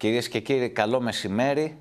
Κυρίες και κύριοι, καλό μεσημέρι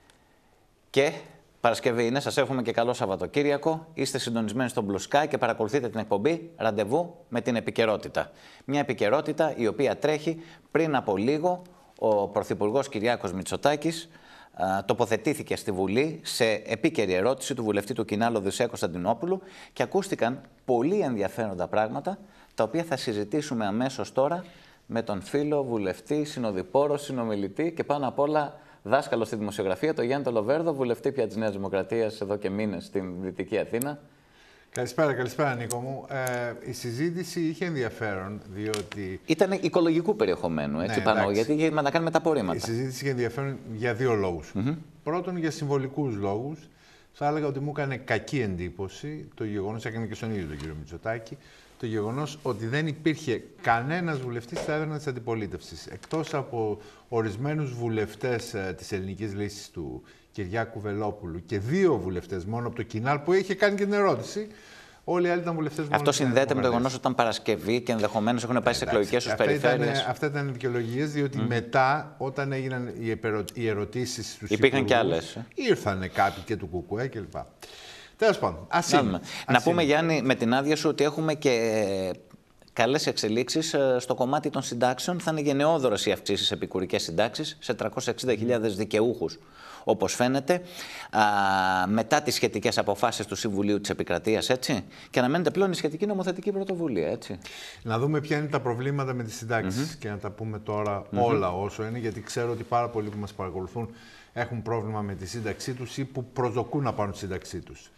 και Παρασκευή είναι. Σας εύχομαι και καλό Σαββατοκύριακο. Είστε συντονισμένοι στο Blue Sky και παρακολουθείτε την εκπομπή Ραντεβού με την επικαιρότητα. Μια επικαιρότητα η οποία τρέχει. Πριν από λίγο ο Πρωθυπουργός Κυριάκος Μητσοτάκης τοποθετήθηκε στη Βουλή σε επίκαιρη ερώτηση του βουλευτή του Κινάλου Οδυσσέα Κωνσταντινόπουλου και ακούστηκαν πολύ ενδιαφέροντα πράγματα, τα οποία θα συζητήσουμε αμέσως τώρα με τον φίλο, βουλευτή, συνοδοιπόρο, συνομιλητή και πάνω απ' όλα δάσκαλο στη δημοσιογραφία, τον Γιάννη Λοβέρδο, βουλευτή πια της Νέας Δημοκρατίας εδώ και μήνες στην Δυτική Αθήνα. Καλησπέρα Νίκο μου. Η συζήτηση είχε ενδιαφέρον, διότι... Ήταν οικολογικού περιεχομένου, έτσι, ναι, πάνω, γιατί είχε να κάνει με τα απορρίμματα. Η συζήτηση είχε ενδιαφέρον για δύο λόγους. Πρώτον, για συμβολικούς λόγους. Θα έλεγα ότι μου έκανε κακή εντύπωση το γεγονός, έκανε και στον ίδιο τον κύριο Μητσοτάκη, το γεγονός ότι δεν υπήρχε κανένας βουλευτής στα έδρανα της αντιπολίτευσης. Εκτός από ορισμένους βουλευτές της Ελληνικής Λύσης του Κυριάκου Βελόπουλου και δύο βουλευτές μόνο από το Κινάλ που είχε κάνει και την ερώτηση. Όλοι οι άλλοι ήταν βουλευτές μόνο. Αυτό συνδέεται με το γεγονός ότι ήταν Παρασκευή και ενδεχομένως έχουν πάει σε εκλογικές τους περιφέρειες. Αυτά ήταν οι δικαιολογίες, διότι μετά, όταν έγιναν οι ερωτήσεις στους υπήρχαν και άλλες. Ήρθανε κάποιοι και του ΚΚΕ κλπ. Τέλος πάντων, να πούμε, Γιάννη, με την άδεια σου, ότι έχουμε και καλές εξελίξεις στο κομμάτι των συντάξεων. Θα είναι γενναιόδωρες οι αυξήσεις σε επικουρικές συντάξεις σε 360.000 δικαιούχους, όπως φαίνεται, μετά τις σχετικές αποφάσεις του Συμβουλίου της Επικρατείας, έτσι, και αναμένεται πλέον η σχετική νομοθετική πρωτοβουλία, έτσι. Να δούμε ποια είναι τα προβλήματα με τις συντάξεις και να τα πούμε τώρα όλα όσο είναι, γιατί ξέρω ότι πάρα πολλοί που μας παρακολουθούν έχουν πρόβλημα με τη σύνταξή τους ή που προσδοκούν να πάρουν τη σύνταξή τους.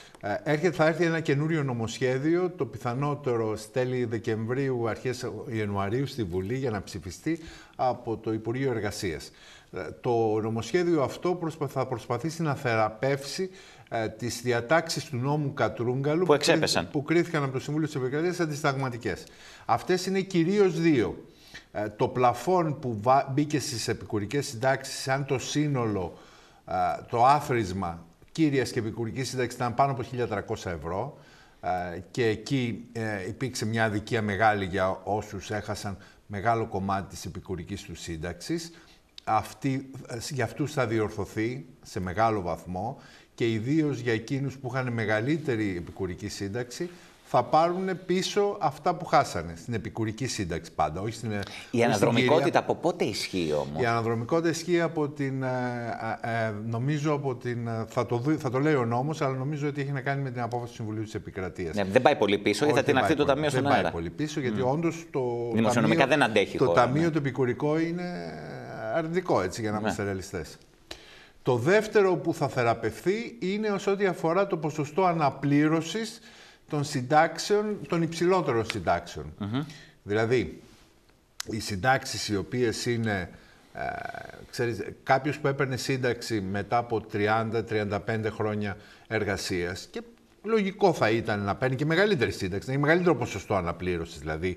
Θα έρθει ένα καινούριο νομοσχέδιο, το πιθανότερο τέλη Δεκεμβρίου, αρχές Ιανουαρίου στη Βουλή για να ψηφιστεί από το Υπουργείο Εργασίας. Το νομοσχέδιο αυτό θα προσπαθήσει να θεραπεύσει τις διατάξεις του νόμου Κατρούγκαλου που κρίθηκαν από το Συμβούλιο της Επικρατείας αντισυνταγματικές. Αυτές είναι κυρίως δύο. Το πλαφόν που μπήκε στις επικουρικές συντάξεις, σαν το σύνολο, το άθροισμα κύριας και επικουρικής σύνταξης ήταν πάνω από 1.300 ευρώ και εκεί υπήρξε μια αδικία μεγάλη για όσους έχασαν μεγάλο κομμάτι της επικουρικής του σύνταξης. Για αυτούς θα διορθωθεί σε μεγάλο βαθμό και ιδίως για εκείνους που είχαν μεγαλύτερη επικουρική σύνταξη θα πάρουν πίσω αυτά που χάσανε στην επικουρική σύνταξη πάντα. Όχι στην, η αναδρομικότητα από πότε ισχύει όμως? Η αναδρομικότητα ισχύει από την, νομίζω από την, θα το λέει ο νόμος, αλλά νομίζω ότι έχει να κάνει με την απόφαση του Συμβουλίου της Επικρατείας. Ναι, δεν πάει πολύ πίσω, γιατί θα την αχθεί το Ταμείο στον αέρα. Δεν πάει πολύ πίσω, γιατί όντως δημοσιονομικά δεν αντέχει το χώρα, Ταμείο το επικουρικό είναι αρνητικό, έτσι, για να είμαστε ρεαλιστές. Το δεύτερο που θα θεραπευθεί είναι ως ό,τι αφορά το ποσοστό αναπλήρωσης των συντάξεων, των υψηλότερων συντάξεων. Δηλαδή, οι συντάξεις οι οποίες είναι, ξέρεις, κάποιος που έπαιρνε σύνταξη μετά από 30-35 χρόνια εργασίας και λογικό θα ήταν να παίρνει και μεγαλύτερη σύνταξη, να έχει μεγαλύτερο ποσοστό αναπλήρωσης, δηλαδή,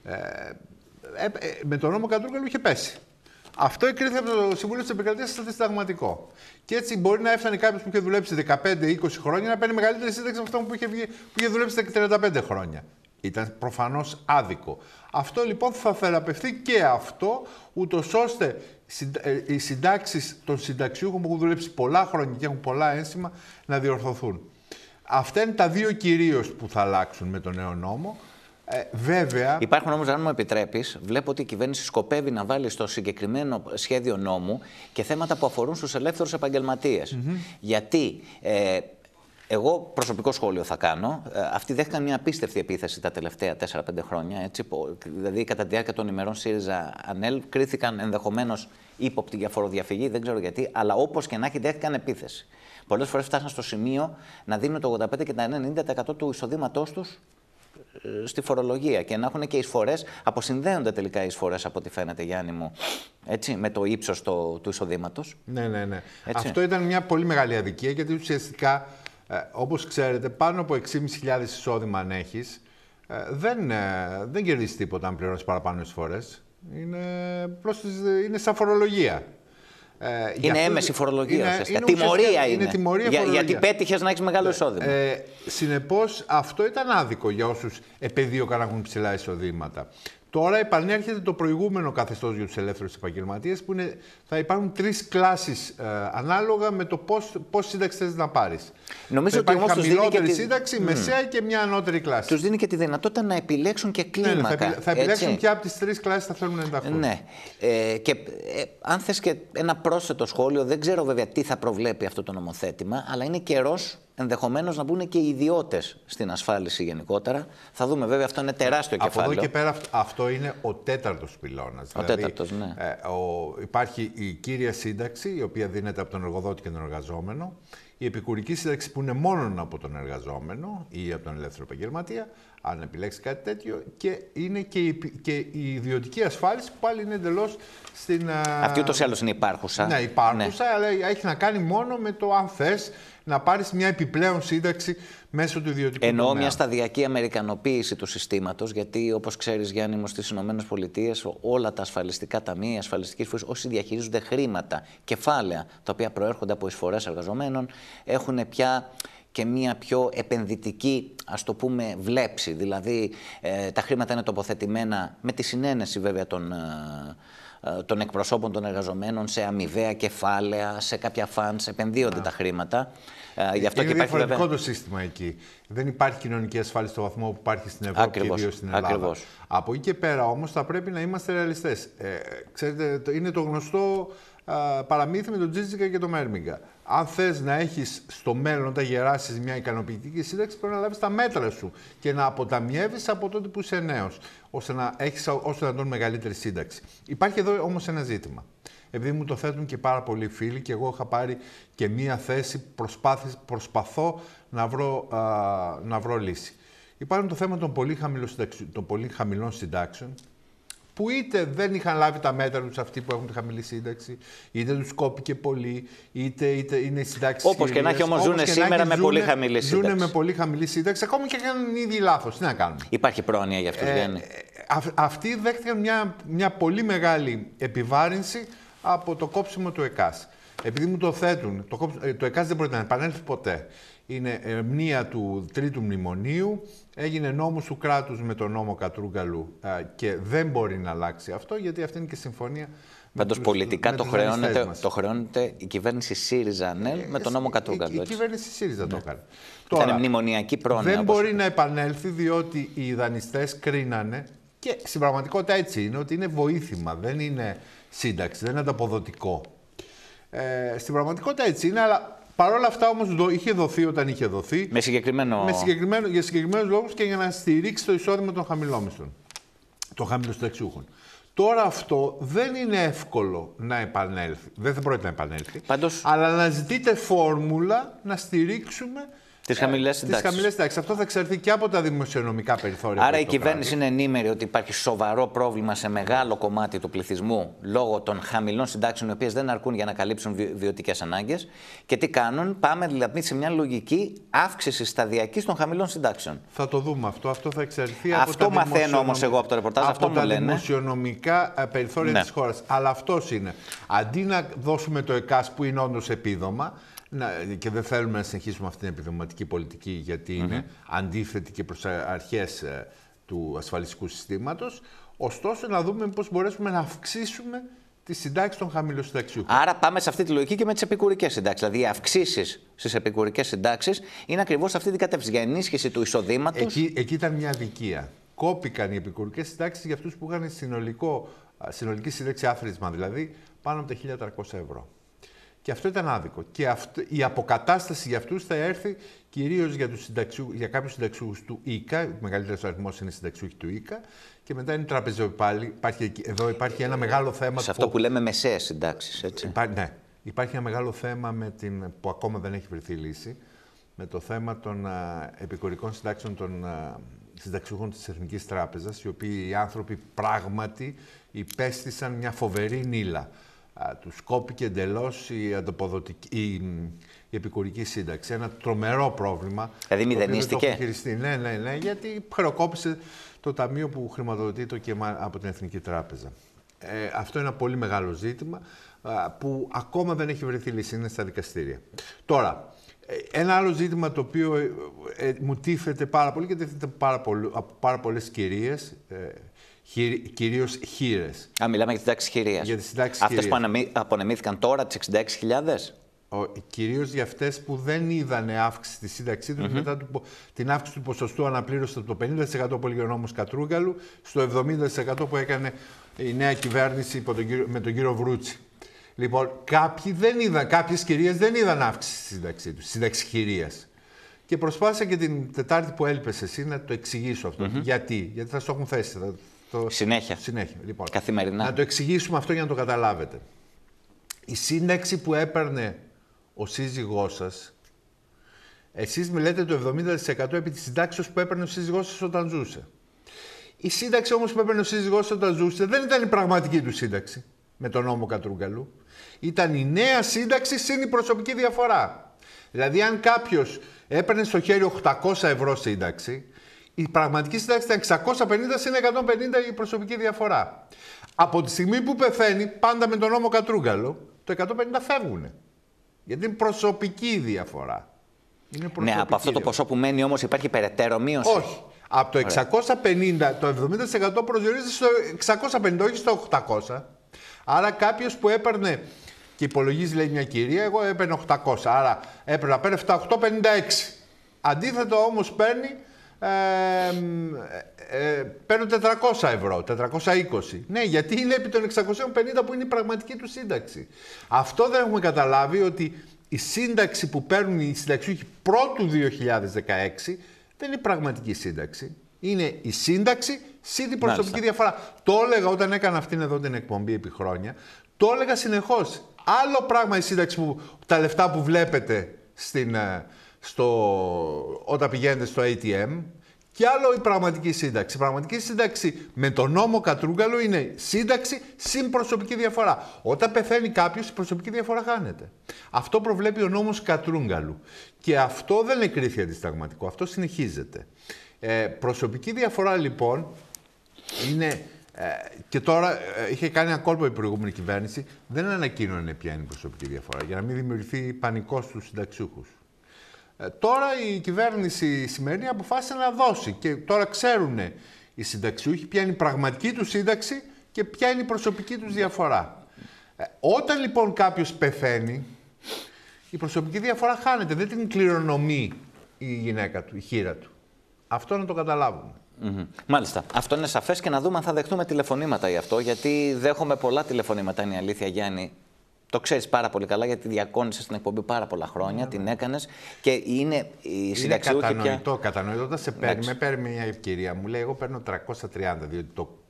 με τον νόμο Κατρούγκαλου είχε πέσει. Αυτό εκκρίθηκε από το Συμβούλιο της Επικρατείας σαν συνταγματικό. Και έτσι μπορεί να έφτανε κάποιος που είχε δουλέψει 15-20 χρόνια να παίρνει μεγαλύτερη σύνταξη από αυτό που είχε δουλέψει 35 χρόνια. Ήταν προφανώς άδικο. Αυτό λοιπόν θα θεραπευτεί και αυτό, ούτως ώστε οι συντάξεις των συνταξιούχων που έχουν δουλέψει πολλά χρόνια και έχουν πολλά ένσημα να διορθωθούν. Αυτά είναι τα δύο κυρίως που θα αλλάξουν με τον νέο νόμο. Βέβαια. Υπάρχουν όμως, αν μου επιτρέπεις, βλέπω ότι η κυβέρνηση σκοπεύει να βάλει στο συγκεκριμένο σχέδιο νόμου και θέματα που αφορούν στους ελεύθερους επαγγελματίες. Γιατί εγώ προσωπικό σχόλιο θα κάνω. Αυτοί δέχτηκαν μια απίστευτη επίθεση τα τελευταία 4-5 χρόνια. Έτσι, δηλαδή, κατά τη διάρκεια των ημερών ΣΥΡΙΖΑ-ΑΝΕΛ, κρίθηκαν ενδεχομένως ύποπτοι για φοροδιαφυγή, δεν ξέρω γιατί, αλλά όπως και να έχει, δέχτηκαν επίθεση. Πολλές φορές φτάσαν στο σημείο να δίνουν το 85% και τα 90% του εισοδήματός τους στη φορολογία και να έχουν και εισφορές, αποσυνδέονται τελικά οι εισφορές από ό,τι φαίνεται, Γιάννη μου, έτσι, με το ύψος του εισοδήματος. Ναι. Αυτό ήταν μια πολύ μεγάλη αδικία, γιατί ουσιαστικά, όπως ξέρετε, πάνω από 6.500 εισόδημα αν έχεις, δεν κερδίσεις τίποτα αν πληρώνεις παραπάνω εισφορές. Είναι σαν φορολογία. Είναι έμεση φορολογία ουσιαστικά. Τιμωρία είναι. Γιατί πέτυχες να έχεις μεγάλο εισόδημα. Συνεπώς, αυτό ήταν άδικο για όσους επεδίωκαν να έχουν ψηλά εισοδήματα. Τώρα επανέρχεται το προηγούμενο καθεστώς για τους ελεύθερους επαγγελματίες, που θα υπάρχουν 3 κλάσεις ανάλογα με το πώς σύνταξη θες να πάρεις. Νομίζω ότι όμως χαμηλότερη σύνταξη, μεσαία και μια ανώτερη κλάση. Τους δίνει και τη δυνατότητα να επιλέξουν και κλίμακα. Ναι, θα επιλέξουν ποια από τις 3 κλάσεις θα θέλουν να ενταχθούν. Ναι. Αν θες και ένα πρόσθετο σχόλιο, δεν ξέρω βέβαια τι θα προβλέπει αυτό το νομοθέτημα, αλλά είναι καιρός ενδεχομένως να μπουν και οι ιδιώτες στην ασφάλιση γενικότερα. Θα δούμε, βέβαια, αυτό είναι τεράστιο κεφάλαιο. Από εδώ και πέρα, αυτό είναι ο 4ος πυλώνας. Ο 4ος, ναι. Υπάρχει η κύρια σύνταξη, η οποία δίνεται από τον εργοδότη και τον εργαζόμενο. Η επικουρική σύνταξη, που είναι μόνο από τον εργαζόμενο ή από τον ελεύθερο επαγγελματία, αν επιλέξει κάτι τέτοιο, και είναι και η ιδιωτική ασφάλιση, που πάλι είναι εντελώς στην. Αυτή ούτως ή άλλως είναι υπάρχουσα. Ναι, υπάρχουσα, αλλά έχει να κάνει μόνο με το αν θες να πάρεις μια επιπλέον σύνταξη μέσω του ιδιωτικού τομέα. Εννοώ μια σταδιακή αμερικανοποίηση του συστήματος, γιατί όπως ξέρεις, Γιάννη μου, στις ΗΠΑ όλα τα ασφαλιστικά ταμεία, οι ασφαλιστικοί φορείς, όσοι διαχειρίζονται χρήματα, κεφάλαια, τα οποία προέρχονται από εισφορές εργαζομένων, έχουν πια και μια πιο επενδυτική, ας το πούμε, βλέψη. Δηλαδή, τα χρήματα είναι τοποθετημένα με τη συνένεση βέβαια των εκπροσώπων των εργαζομένων σε αμοιβαία κεφάλαια, σε κάποια funds, επενδύονται τα χρήματα. Γι' αυτό είναι και υπάρχει διαφορετικό βέβαια το σύστημα εκεί. Δεν υπάρχει κοινωνική ασφάλιση στο βαθμό που υπάρχει στην Ευρώπη και ιδίως στην Ελλάδα. Ακριβώς. Από εκεί και πέρα όμως θα πρέπει να είμαστε ρεαλιστές. Ξέρετε, είναι το γνωστό παραμύθι με τον Τζίτζικα και τον Μέρμιγκα. Αν θες να έχεις στο μέλλον, όταν γεράσεις, μια ικανοποιητική σύνταξη, πρέπει να λάβεις τα μέτρα σου και να αποταμιεύεις από τότε που είσαι νέος, ώστε να έχεις όσο δυνατόν μεγαλύτερη σύνταξη. Υπάρχει εδώ όμως ένα ζήτημα. Επειδή μου το θέτουν και πάρα πολλοί φίλοι και εγώ είχα πάρει και μία θέση, προσπαθώ να βρω λύση. Υπάρχει το θέμα των πολύ χαμηλών συντάξεων, που είτε δεν είχαν λάβει τα μέτρα τους αυτοί που έχουν τη χαμηλή σύνταξη, είτε τους κόπηκε πολύ, είτε είναι οι συντάξεις. Όπως και να έχει, όμως ζουν σήμερα με πολύ χαμηλή σύνταξη. Ζουν με πολύ χαμηλή σύνταξη, ακόμη και κάνουν ήδη λάθος. Τι να κάνουν. Υπάρχει πρόνοια για αυτούς, Γιάννη. Αυτοί δέχτηκαν μια πολύ μεγάλη επιβάρυνση από το κόψιμο του ΕΚΑΣ. Επειδή μου το θέτουν, το ΕΚΑΣ δεν μπορεί να επανέλθει ποτέ. Είναι μνήα του Τρίτου Μνημονίου, έγινε νόμος του κράτους με τον νόμο Κατρούγκαλου και δεν μπορεί να αλλάξει αυτό, γιατί αυτή είναι και συμφωνία. Πάντως πολιτικά το χρεώνεται η κυβέρνηση ΣΥΡΙΖΑ-ΑΝΕΛ με τον νόμο Κατρούγκαλου. Η κυβέρνηση ΣΥΡΙΖΑ το έκανε. Ήταν μνημονιακή πρόνοια. Δεν μπορεί να επανέλθει, διότι οι δανειστές κρίνανε, και στην πραγματικότητα έτσι είναι, ότι είναι βοήθημα, δεν είναι σύνταξη, δεν είναι ανταποδοτικό. Στην πραγματικότητα έτσι είναι, αλλά παρόλα αυτά όμως είχε δοθεί όταν είχε δοθεί. Για συγκεκριμένους λόγους και για να στηρίξει το εισόδημα των χαμηλόμισθων, των χαμηλοσταξιούχων. Τώρα αυτό δεν είναι εύκολο να επανέλθει. Δεν θα πρόκειται να επανέλθει. Αλλά να ζητείτε φόρμουλα να στηρίξουμε τις χαμηλές συντάξεις. Αυτό θα εξαρθεί και από τα δημοσιονομικά περιθώρια. Άρα η κυβέρνηση είναι ενήμερη ότι υπάρχει σοβαρό πρόβλημα σε μεγάλο κομμάτι του πληθυσμού λόγω των χαμηλών συντάξεων, οι οποίες δεν αρκούν για να καλύψουν βιωτικές ανάγκες. Και τι κάνουν, πάμε δηλαδή σε μια λογική αύξηση σταδιακής των χαμηλών συντάξεων. Θα το δούμε αυτό. Αυτό θα εξαρθεί αυτό από τα μαθαίνω όμως εγώ από το ρεπορτάζ. Από τα δημοσιονομικά περιθώρια της χώρας. Αλλά αυτός είναι. Αντί να δώσουμε το ΕΚΑΣ που είναι όντως επίδομα, και δεν θέλουμε να συνεχίσουμε αυτή την επιδοματική πολιτική, γιατί είναι αντίθετη και προς αρχές του ασφαλιστικού συστήματος. Ωστόσο, να δούμε πώς μπορέσουμε να αυξήσουμε τη συντάξη των χαμηλοσυνταξιούχων. Άρα πάμε σε αυτή τη λογική και με τις επικουρικές συντάξεις. Δηλαδή, οι αυξήσεις στις επικουρικές συντάξεις είναι ακριβώς σε αυτή την κατεύθυνση, για ενίσχυση του εισοδήματος. Εκεί ήταν μια αδικία. Κόπηκαν οι επικουρικές συντάξεις για αυτούς που είχαν συνολική σύνταξη άθροισμα, δηλαδή πάνω από τα 1.300 ευρώ. Και αυτό ήταν άδικο. Και η αποκατάσταση για αυτούς θα έρθει κυρίως για κάποιους συνταξιούχους του ΙΚΑ, ο μεγαλύτερος αριθμός είναι συνταξιούχοι του ΙΚΑ, και μετά είναι τραπεζοπάλι. Εδώ υπάρχει ένα μεγάλο θέμα. Σε αυτό που λέμε μεσαίες συντάξεις, έτσι. Ναι. Υπάρχει ένα μεγάλο θέμα που ακόμα δεν έχει βρεθεί λύση, με το θέμα των επικουρικών συντάξεων των συνταξιούχων της Εθνικής Τράπεζας, οι οποίοι οι άνθρωποι πράγματι υπέστησαν μια φοβερή νύλα. Τους κόπηκε εντελώς η επικουρική σύνταξη. Ένα τρομερό πρόβλημα. Δηλαδή μηδενίστηκε. Ναι, γιατί χρεοκόπησε το ταμείο που χρηματοδοτεί το και από την Εθνική Τράπεζα. Αυτό είναι ένα πολύ μεγάλο ζήτημα που ακόμα δεν έχει βρεθεί λύση, είναι στα δικαστήρια. Τώρα, Ένα άλλο ζήτημα το οποίο μου τίθεται πάρα πολύ και τίθεται από πάρα πολλές κυρίες, κυρίως χήρες. Μιλάμε για τις συντάξεις χειρίας. Για τις συντάξεις αυτές χειρίας. που απονεμήθηκαν τώρα, τις 66.000. Κυρίως για αυτές που δεν είδαν αύξηση στη σύνταξή τους μετά την αύξηση του ποσοστού αναπλήρωση από το 50% που έλεγε ο νόμος Κατρούγκαλου στο 70% που έκανε η νέα κυβέρνηση με τον κύριο Βρούτσι. Λοιπόν, κάποιες κυρίες δεν είδαν αύξηση στη σύνταξή τους, σύνταξη χειρίας. Και προσπάθησα και την Τετάρτη που έλειπες εσύ να το εξηγήσω αυτό. Γιατί θα σου έχουν θέσει. Συνέχεια. Λοιπόν, καθημερινά. Να το εξηγήσουμε αυτό για να το καταλάβετε. Η σύνταξη που έπαιρνε ο σύζυγός σας, εσείς μιλάτε το 70% επί της συντάξεως που έπαιρνε ο σύζυγός σας όταν ζούσε. Η σύνταξη όμως που έπαιρνε ο σύζυγός σας όταν ζούσε δεν ήταν η πραγματική του σύνταξη με τον νόμο Κατρούγκαλου. Ήταν η νέα σύνταξη συν η προσωπική διαφορά. Δηλαδή, αν κάποιος έπαιρνε στο χέρι 800 ευρώ σύνταξη, η πραγματική σύνταξη ήταν 650 συν 150 η προσωπική διαφορά. Από τη στιγμή που πεθαίνει, πάντα με τον νόμο Κατρούγκαλο, το 150 φεύγουν. Γιατί είναι προσωπική διαφορά. Είναι προσωπική ναι, από αυτό το ποσό που μένει όμως υπάρχει περαιτέρω μείωση. Όχι. Από το 650, το 70% προσδιορίζεται στο 650, όχι στο 800. Άρα κάποιος που έπαιρνε, και υπολογίζει λέει μια κυρία, εγώ έπαιρνε 800, άρα έπαιρνε να παίρνει 856. Αντίθετο όμως παίρνω 400 ευρώ, 420. Ναι, γιατί είναι επί των 650 που είναι η πραγματική του σύνταξη. Αυτό δεν έχουμε καταλάβει, ότι η σύνταξη που παίρνουν οι συνταξιούχοι πρώτου 2016 δεν είναι η πραγματική σύνταξη. Είναι η σύνταξη συν την προσωπική διαφορά. Το έλεγα όταν έκανα αυτήν εδώ την εκπομπή επί χρόνια. Το έλεγα συνεχώς. Άλλο πράγμα η σύνταξη που τα λεφτά που βλέπετε όταν πηγαίνετε στο ATM, και άλλο η πραγματική σύνταξη. Η πραγματική σύνταξη με τον νόμο Κατρούγκαλο είναι σύνταξη συν προσωπική διαφορά. Όταν πεθαίνει κάποιος, η προσωπική διαφορά χάνεται. Αυτό προβλέπει ο νόμος Κατρούγκαλου. Και αυτό δεν εκκρίθη αντισταγματικό. Αυτό συνεχίζεται. Προσωπική διαφορά λοιπόν είναι. Και τώρα είχε κάνει ένα κόλπο η προηγούμενη κυβέρνηση, δεν ανακοίνωνε ποια είναι η προσωπική διαφορά, για να μην δημιουργηθεί πανικός στους συνταξιούχους. Τώρα η κυβέρνηση σημερινή αποφάσισε να δώσει και τώρα ξέρουν οι συνταξιούχοι ποια είναι η πραγματική του σύνταξη και ποια είναι η προσωπική τους διαφορά. Όταν λοιπόν κάποιος πεθαίνει, η προσωπική διαφορά χάνεται, δεν την κληρονομεί η γυναίκα του, η χήρα του. Αυτό να το καταλάβουμε. Μάλιστα. Αυτό είναι σαφές και να δούμε αν θα δεχτούμε τηλεφωνήματα γι' αυτό, γιατί δέχομαι πολλά τηλεφωνήματα, είναι η αλήθεια, Γιάννη. Το ξέρεις πάρα πολύ καλά, γιατί διακόνησες την εκπομπή πάρα πολλά χρόνια, την έκανες και είναι η συνταξιούχη πια. Κατανοητό. Όταν σε παίρνει μια ευκαιρία, μου λέει, εγώ παίρνω 330, διότι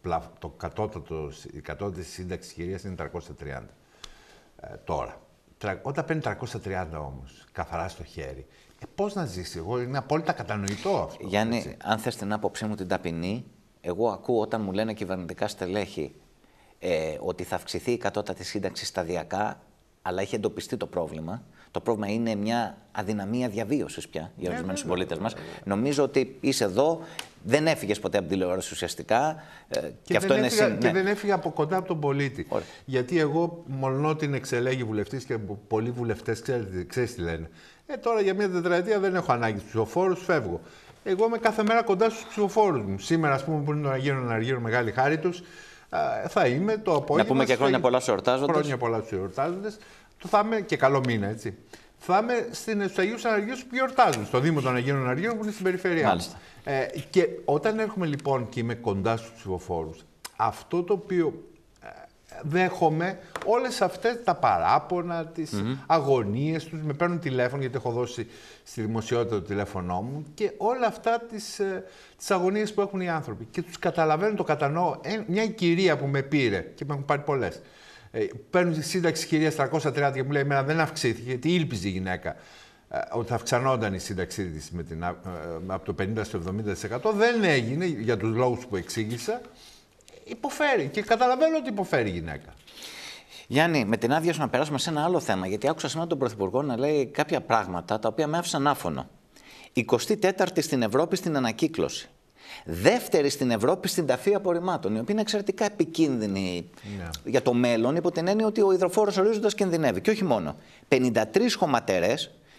η κατώτατη σύνταξη κυρίας είναι 330. Τώρα, όταν παίρνει 330 όμως, καθαρά στο χέρι, πώς να ζήσει, εγώ είναι απόλυτα κατανοητό αυτό. Γιάννη, έτσι. Αν θες την άποψή μου την ταπεινή, εγώ ακούω όταν μου λένε κυβερνητικά στελέχη ότι θα αυξηθεί η κατώτατη σύνταξη σταδιακά, αλλά έχει εντοπιστεί το πρόβλημα. Το πρόβλημα είναι μια αδυναμία διαβίωσης πια για ορισμένους συμπολίτες μας. Νομίζω ότι είσαι εδώ, δεν έφυγες ποτέ από την τηλεόραση ουσιαστικά. Και αυτό είναι και δεν έφυγα από κοντά από τον πολίτη. Ωραία. Γιατί εγώ, μόνο την εξελέγει βουλευτής και πολλοί βουλευτές, ξέρεις τι λένε. Τώρα για μια τετραετία δεν έχω ανάγκη στους ψηφοφόρους, φεύγω. Εγώ είμαι κάθε μέρα κοντά στους ψηφοφόρους μου. Σήμερα, ας πούμε, που είναι τον Αργύρο, μεγάλη χάρη τους, θα είμαι το απόγευμα. Να πούμε και χρόνια πολλά στους εορτάζοντες. Χρόνια πολλά στους εορτάζοντες. Θα είμαι και καλό μήνα, έτσι. Θα είμαι στους Αγίους Αναργύρους που γιορτάζουν, στο Δήμο των Αγίων Αναργύρων που είναι στην περιφέρειά μας. Και όταν έρχομαι λοιπόν και είμαι κοντά στους ψηφοφόρους, αυτό το οποίο δέχομαι, όλες αυτές τα παράπονα, τις αγωνίες τους, με παίρνουν τηλέφωνο, γιατί έχω δώσει στη δημοσιότητα το τηλέφωνό μου, και όλα αυτά τις αγωνίες που έχουν οι άνθρωποι. Και τους καταλαβαίνω, το κατανοώ. Μια κυρία που με πήρε, και με έχουν πάρει πολλές, παίρνουν τη σύνταξη κυρίας 330 και μου λέει, εμένα δεν αυξήθηκε, γιατί ήλπιζε η γυναίκα ότι θα αυξανόταν η σύνταξή της από το 50% στο 70%. Δεν έγινε, για τους λόγους που εξήγησα. Υποφέρει και καταλαβαίνω ότι υποφέρει η γυναίκα. Γιάννη, με την άδεια σου να περάσουμε σε ένα άλλο θέμα, γιατί άκουσα σήμερα τον Πρωθυπουργό να λέει κάποια πράγματα τα οποία με άφησαν άφωνο. 24η στην Ευρώπη στην ανακύκλωση. Δεύτερη στην Ευρώπη στην ταφή απορριμμάτων, η οποία είναι εξαιρετικά επικίνδυνη για το μέλλον, υπό την έννοια ότι ο υδροφόρος ορίζοντας κινδυνεύει. Και όχι μόνο. 53 χωματερές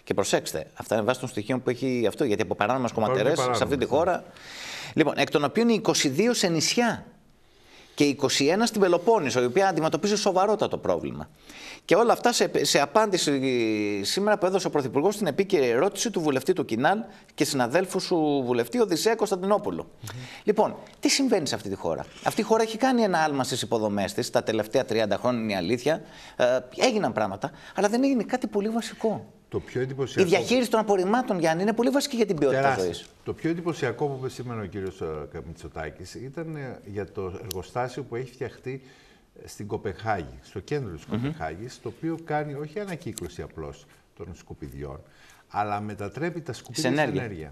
Και προσέξτε, αυτά είναι βάσει των στοιχείων που έχει αυτό, γιατί από παράνομες κομματερές σε αυτή τη χώρα. Λοιπόν, εκ των οποίων 22 σε νησιά και 21 στην Πελοπόννησο, η οποία αντιμετωπίζει σοβαρότατο πρόβλημα. Και όλα αυτά σε απάντηση σήμερα που έδωσε ο Πρωθυπουργός στην επίκαιρη ερώτηση του βουλευτή του Κινάλ και συναδέλφου σου βουλευτή Οδυσσέα Κωνσταντινόπουλου. Λοιπόν, τι συμβαίνει σε αυτή τη χώρα? Αυτή η χώρα έχει κάνει ένα άλμα στις υποδομές της τα τελευταία 30 χρόνια, είναι η αλήθεια. Έγιναν πράγματα, αλλά δεν έγινε κάτι πολύ βασικό. Το πιο εντυπωσιακό... Η διαχείριση των απορριμμάτων, Γιάννη, είναι πολύ βασική για την ποιότητα ζωής. Το πιο εντυπωσιακό που είπε σήμερα ο κύριος Μητσοτάκης ήταν για το εργοστάσιο που έχει φτιαχτεί στην Κοπεχάγη, στο κέντρο της Κοπεχάγης, το οποίο κάνει όχι ανακύκλωση απλώς των σκουπιδιών, αλλά μετατρέπει τα σκουπίδια σε ενέργεια.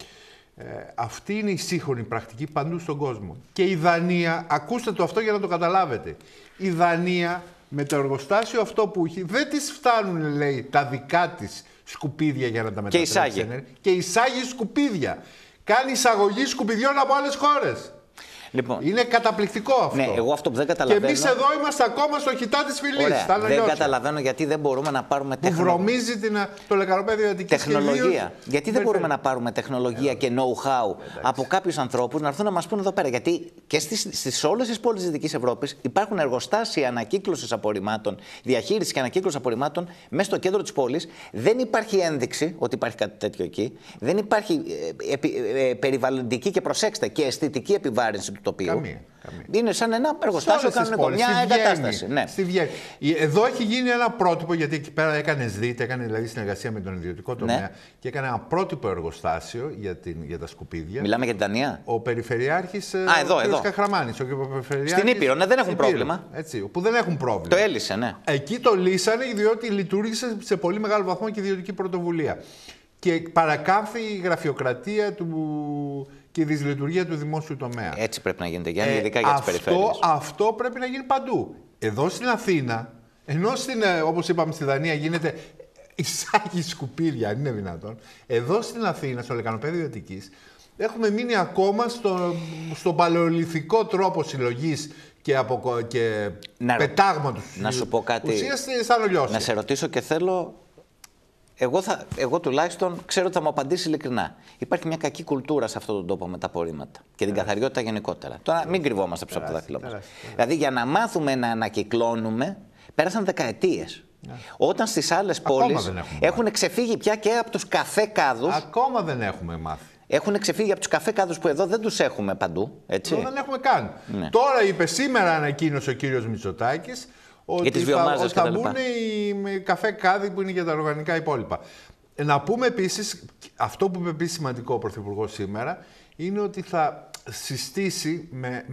Αυτή είναι η σύγχρονη πρακτική παντού στον κόσμο. Και η Δανία, ακούστε το αυτό για να το καταλάβετε, η Δανία με το εργοστάσιο αυτό που έχει, δεν της φτάνουν, λέει, τα δικά της σκουπίδια για να τα μετατρέψει σε ενέργεια. Και εισάγει σκουπίδια. Κάνει εισαγωγή σκουπιδιών από άλλες χώρες. Λοιπόν, είναι καταπληκτικό αυτό. Ναι, εγώ αυτό που δεν καταλαβαίνω. Και εμείς εδώ είμαστε ακόμα στο χιτά της φυλής. Δεν καταλαβαίνω γιατί δεν μπορούμε να πάρουμε τεχνολογία. Που βρωμίζει το λεκανοπέδιο Αττικής. Τεχνολογία. Γιατί δεν μπορούμε να πάρουμε τεχνολογία και know-how από κάποιους ανθρώπους να έρθουν να μας πούνε εδώ πέρα? Γιατί και στις όλες τις πόλεις της Δυτικής Ευρώπης υπάρχουν εργοστάσια ανακύκλωσης απορριμμάτων, διαχείριση και ανακύκλωση απορριμμάτων μέσα στο κέντρο της πόλης. Δεν υπάρχει ένδειξη ότι υπάρχει κάτι τέτοιο εκεί. Δεν υπάρχει περιβαλλοντική και, προσέξτε, και αισθητική επιβάρυνση του τοπίου. Καμία. Είναι σαν ένα εργοστάσιο κανονικό, μια εγκατάσταση. Ναι. Στη Βιέννη. Εδώ έχει γίνει ένα πρότυπο, γιατί εκεί πέρα έκανε ΣΔΙΤ, έκανε δηλαδή συνεργασία με τον ιδιωτικό τομέα, ναι, και έκανε ένα πρότυπο εργοστάσιο για τα σκουπίδια. Μιλάμε για την Δανία. Ο Περιφερειάρχης εδώ. Καχραμάνης. Στην Ήπειρο, ναι, δεν έχουν πρόβλημα. Έτσι, που δεν έχουν πρόβλημα. Το έλυσε, ναι. Εκεί το λύσανε, διότι λειτουργήσε σε πολύ μεγάλο βαθμό και ιδιωτική πρωτοβουλία. Και παρακάμφθη η γραφειοκρατία και η δυσλειτουργία του δημόσιου τομέα. Έτσι πρέπει να γίνεται, Γιάννη, ειδικά για τις περιφέρειες. Αυτό πρέπει να γίνει παντού. Εδώ στην Αθήνα, ενώ όπως είπαμε στη Δανία γίνεται εισάγει σκουπίδια, αν είναι δυνατόν, εδώ στην Αθήνα, στο λεκανοπέδιο Αττικής, έχουμε μείνει ακόμα στο παλαιολιθικό τρόπο συλλογής και πετάγματος. Να σου πω κάτι. Ουσίας σαν ολιώσια. Να σε ρωτήσω και θέλω. Εγώ τουλάχιστον ξέρω ότι θα μου απαντήσει ειλικρινά. Υπάρχει μια κακή κουλτούρα σε αυτόν τον τόπο με τα απορρίμματα και την καθαριότητα γενικότερα. Τώρα μην κρυβόμαστε πίσω από το δάχτυλό μας. Δηλαδή, για να μάθουμε να ανακυκλώνουμε, πέρασαν δεκαετίες. Όταν στις άλλες πόλεις έχουν ξεφύγει πια και από τους καφέ κάδους. Ακόμα δεν έχουμε μάθει. Έχουν ξεφύγει από τους καφέ κάδους που εδώ δεν τους έχουμε παντού. Έτσι. Εδώ δεν έχουμε καν. Ναι. Τώρα είπε, σήμερα ανακοίνωσε ο κύριος Μητσοτάκης ότι θα μπουν οι καφέ κάδοι που είναι για τα οργανικά υπόλοιπα. Να πούμε επίσης, αυτό που είπε επίσης σημαντικό ο Πρωθυπουργός σήμερα, είναι ότι θα συστήσει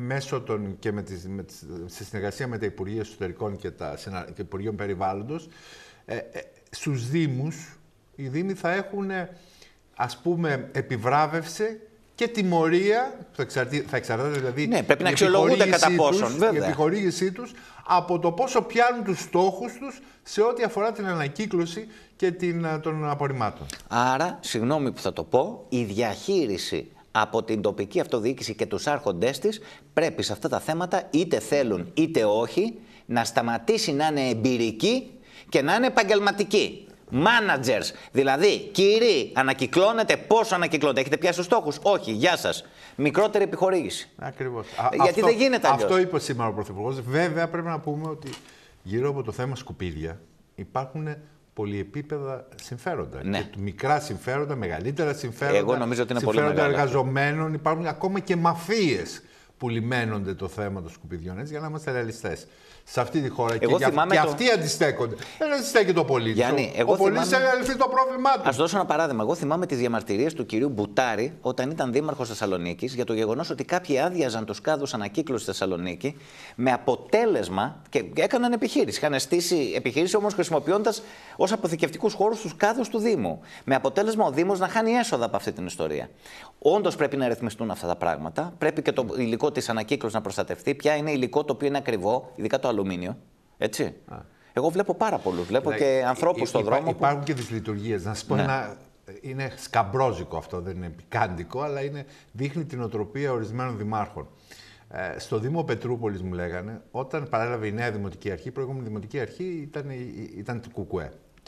σε συνεργασία με τα Υπουργεία Εσωτερικών και τα Υπουργείων Περιβάλλοντος, στους Δήμους, οι Δήμοι θα έχουν, ας πούμε, επιβράβευση και τιμωρία, θα εξαρτάται δηλαδή, ναι, πρέπει να αξιολογούνται κατά πόσον, η επιχορήγησή τους από το πόσο πιάνουν τους στόχους τους σε ό,τι αφορά την ανακύκλωση και των απορριμμάτων. Άρα, συγγνώμη που θα το πω, η διαχείριση από την τοπική αυτοδιοίκηση και τους άρχοντές της πρέπει σε αυτά τα θέματα, είτε θέλουν είτε όχι, να σταματήσει να είναι εμπειρική και να είναι επαγγελματική. Managers, δηλαδή, κύριοι, ανακυκλώνετε, πόσο ανακυκλώνετε, έχετε πιάσει τους στόχους? Όχι, γεια σας. Μικρότερη επιχορήγηση. Ακριβώς. Γιατί δεν γίνεται αλλιώς. Αυτό είπε σήμερα ο Πρωθυπουργός. Βέβαια, πρέπει να πούμε ότι γύρω από το θέμα σκουπίδια υπάρχουν πολυεπίπεδα συμφέροντα. Ναι. Και μικρά συμφέροντα, μεγαλύτερα συμφέροντα. Εγώ νομίζω ότι είναι πολύ μεγάλα. Συμφέροντα εργαζομένων. Υπάρχουν ακόμα και μαφίες που λιμένονται το θέμα των σκουπιδιών, έτσι, για να είμαστε ρεαλιστές. Σε αυτή τη χώρα. Και αυτοί αντιστέκονται. Δεν αντιστέκεται ο πολίτης. Γιάννη, ο πολίτης έχει λυθεί το πρόβλημά του. Ας δώσω ένα παράδειγμα. Εγώ θυμάμαι τις διαμαρτυρίες του κυρίου Μπουτάρη όταν ήταν δήμαρχος Θεσσαλονίκης για το γεγονός ότι κάποιοι άδειαζαν τους κάδους ανακύκλωσης στη Θεσσαλονίκη με αποτέλεσμα. Και έκαναν επιχείρηση. Είχαν στήσει επιχείρηση όμως χρησιμοποιώντας ως αποθηκευτικούς χώρους τους κάδους του Δήμου. Με αποτέλεσμα ο Δήμος να χάνει έσοδα από αυτή την ιστορία. Όντως πρέπει να ρυθμιστούν αυτά τα πράγματα. Πρέπει και το υλικό της ανακύκλωσης να προστατευτεί. Ποια είναι υλικό το οποίο είναι ακριβό, ειδικά το αλουμίνιο. Έτσι. Εγώ βλέπω πάρα πολλούς. Βλέπω και ανθρώπους στον δρόμο. Υπάρχουν και τις λειτουργίες. Να σας πω ένα. Είναι σκαμπρόζικο αυτό, δεν είναι πικάντικο, αλλά δείχνει την οτροπία ορισμένων δημάρχων. Στο Δήμο Πετρούπολης μου λέγανε, όταν παρέλαβε η νέα Δημοτική Αρχή, η προηγούμενη Δημοτική Αρχή ήταν του ΚΚΕ.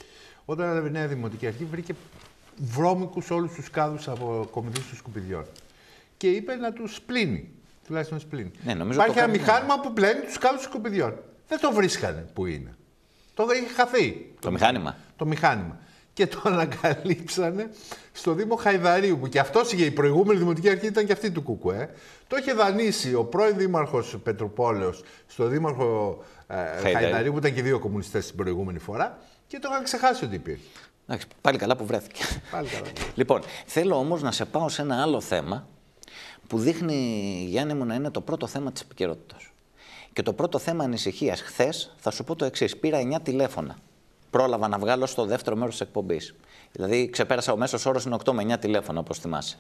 Όταν έλαβε η νέα Δημοτική Αρχή, βρήκε βρώμικους όλους τους κάδους από κομιδούς των σκουπιδιών. Και είπε να τους πλύνει. Τουλάχιστον να τους πλύνει. Ναι, υπάρχει ένα μηχάνημα που πλένει τους κάδους των σκουπιδιών. Δεν το βρίσκανε που είναι. Το είχε χαθεί. Το μηχάνημα. Το μηχάνημα. Και το ανακαλύψανε στο Δήμο Χαϊδαρίου, που και αυτός είχε, η προηγούμενη Δημοτική Αρχή ήταν και αυτή του ΚΚΕ. Το είχε δανείσει ο πρώην Δήμαρχος Πετροπόλεως στο Δήμαρχο Χαϊδαρίου, που ήταν και δύο κομμουνιστές την προηγούμενη φορά, και το είχαν ξεχάσει ότι υπήρχε. Πάλι καλά που βρέθηκε. Πάλι καλά. Λοιπόν, θέλω όμως να σε πάω σε ένα άλλο θέμα που δείχνει, Γιάννη μου, να είναι το πρώτο θέμα της επικαιρότητας. Και το πρώτο θέμα ανησυχίας. Χθες θα σου πω το εξής. Πήρα 9 τηλέφωνα. Πρόλαβα να βγάλω στο δεύτερο μέρος της εκπομπής. Δηλαδή, ξεπέρασα ο μέσος όρος είναι 8 με 9 τηλέφωνα, όπως θυμάσαι.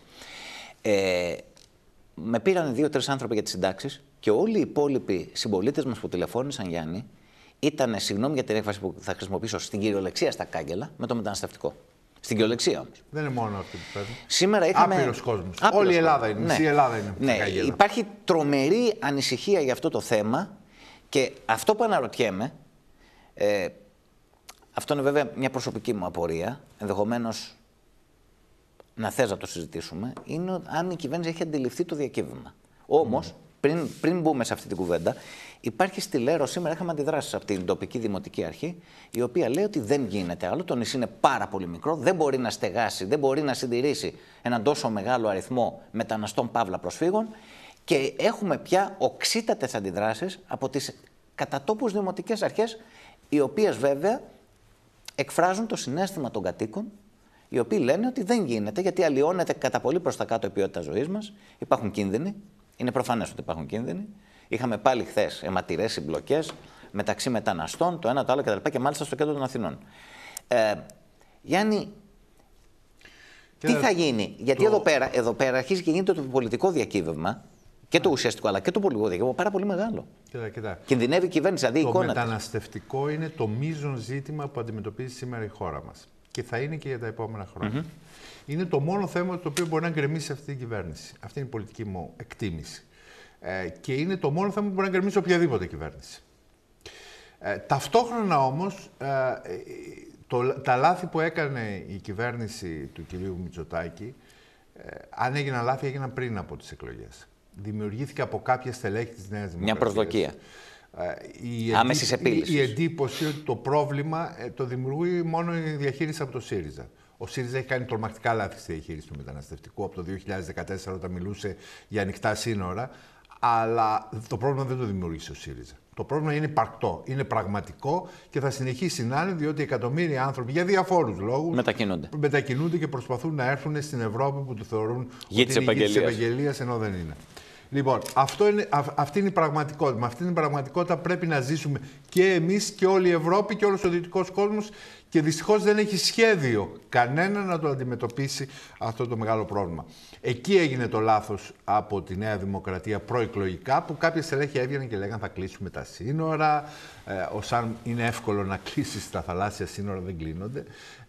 Με πήραν 2-3 άνθρωποι για τις συντάξεις και όλοι οι υπόλοιποι συμπολίτες μας που τηλεφώνησαν, Γιάννη, ήταν, συγγνώμη για την έκφραση που θα χρησιμοποιήσω, στην κυριολεξία στα κάγκελα με το μεταναστευτικό. Στην κυριολεξία όμως. Δεν είναι μόνο αυτό που παίρνει. Σήμερα είχαμε. Άπειρος κόσμος. Όλη η Ελλάδα είναι. Μισή Ελλάδα είναι. Ναι, υπάρχει τρομερή ανησυχία για αυτό το θέμα και αυτό που αναρωτιέμαι. Αυτό είναι βέβαια μια προσωπική μου απορία. Ενδεχομένως να θες να το συζητήσουμε. Είναι αν η κυβέρνηση έχει αντιληφθεί το διακύβευμα. Όμως, πριν μπούμε σε αυτή την κουβέντα, υπάρχει στη Λέρο σήμερα, είχαμε αντιδράσεις από την τοπική δημοτική αρχή, η οποία λέει ότι δεν γίνεται άλλο. Το νησί είναι πάρα πολύ μικρό, δεν μπορεί να στεγάσει, δεν μπορεί να συντηρήσει έναν τόσο μεγάλο αριθμό μεταναστών παύλα προσφύγων και έχουμε πια οξύτατες αντιδράσεις από τις κατατόπους δημοτικές αρχές, οι οποίες βέβαια εκφράζουν το συναίσθημα των κατοίκων, οι οποίοι λένε ότι δεν γίνεται γιατί αλλοιώνεται κατά πολύ προς τα κάτω η ποιότητα ζωής μας, υπάρχουν κίνδυνοι. Είναι προφανές ότι υπάρχουν κίνδυνοι. Είχαμε πάλι χθες αιματηρές συμπλοκές μεταξύ μεταναστών, το ένα το άλλο κτλ. Και μάλιστα στο κέντρο των Αθηνών. Γιάννη, τι θα γίνει, γιατί εδώ πέρα αρχίζει και γίνεται το πολιτικό διακύβευμα και το ουσιαστικό αλλά και το πολιτικό διακύβευμα πάρα πολύ μεγάλο. Κοίτα. Κινδυνεύει η κυβέρνηση, δηλαδή η εικόνα. Το μεταναστευτικό είναι το μείζον ζήτημα που αντιμετωπίζει σήμερα η χώρα μας. Και θα είναι και για τα επόμενα χρόνια. Είναι το μόνο θέμα το οποίο μπορεί να γκρεμίσει αυτή την κυβέρνηση. Αυτή είναι η πολιτική μου εκτίμηση. Και είναι το μόνο θέμα που μπορεί να γκρεμίσει οποιαδήποτε κυβέρνηση. Ταυτόχρονα όμως, τα λάθη που έκανε η κυβέρνηση του κυρίου Μητσοτάκη, αν έγιναν λάθη, έγιναν πριν από τις εκλογές. Δημιουργήθηκε από κάποια στελέχη της Νέας Δημοκρατίας. Μια προσδοκία. Άμεσης επίλυσης. Η εντύπωση ότι το πρόβλημα το δημιουργεί μόνο η διαχείριση από το ΣΥΡΙΖΑ. Ο ΣΥΡΙΖΑ έχει κάνει τρομακτικά λάθη στη διαχείριση του μεταναστευτικού από το 2014 όταν μιλούσε για ανοιχτά σύνορα. Αλλά το πρόβλημα δεν το δημιούργησε ο ΣΥΡΙΖΑ. Το πρόβλημα είναι υπαρκτό, είναι πραγματικό και θα συνεχίσει να είναι διότι εκατομμύρια άνθρωποι για διαφόρους λόγους μετακινούνται και προσπαθούν να έρθουν στην Ευρώπη που του θεωρούν γη της επαγγελίας ενώ δεν είναι. Λοιπόν, αυτή είναι η πραγματικότητα. Με αυτή την πραγματικότητα πρέπει να ζήσουμε και εμείς και όλη η Ευρώπη και όλος ο δυτικός κόσμος και δυστυχώς δεν έχει σχέδιο κανένα να το αντιμετωπίσει αυτό το μεγάλο πρόβλημα. Εκεί έγινε το λάθος από τη Νέα Δημοκρατία προεκλογικά που κάποια στελέχη έβγαιναν και λέγανε θα κλείσουμε τα σύνορα, ως αν είναι εύκολο να κλείσεις τα θαλάσσια σύνορα, δεν κλείνονται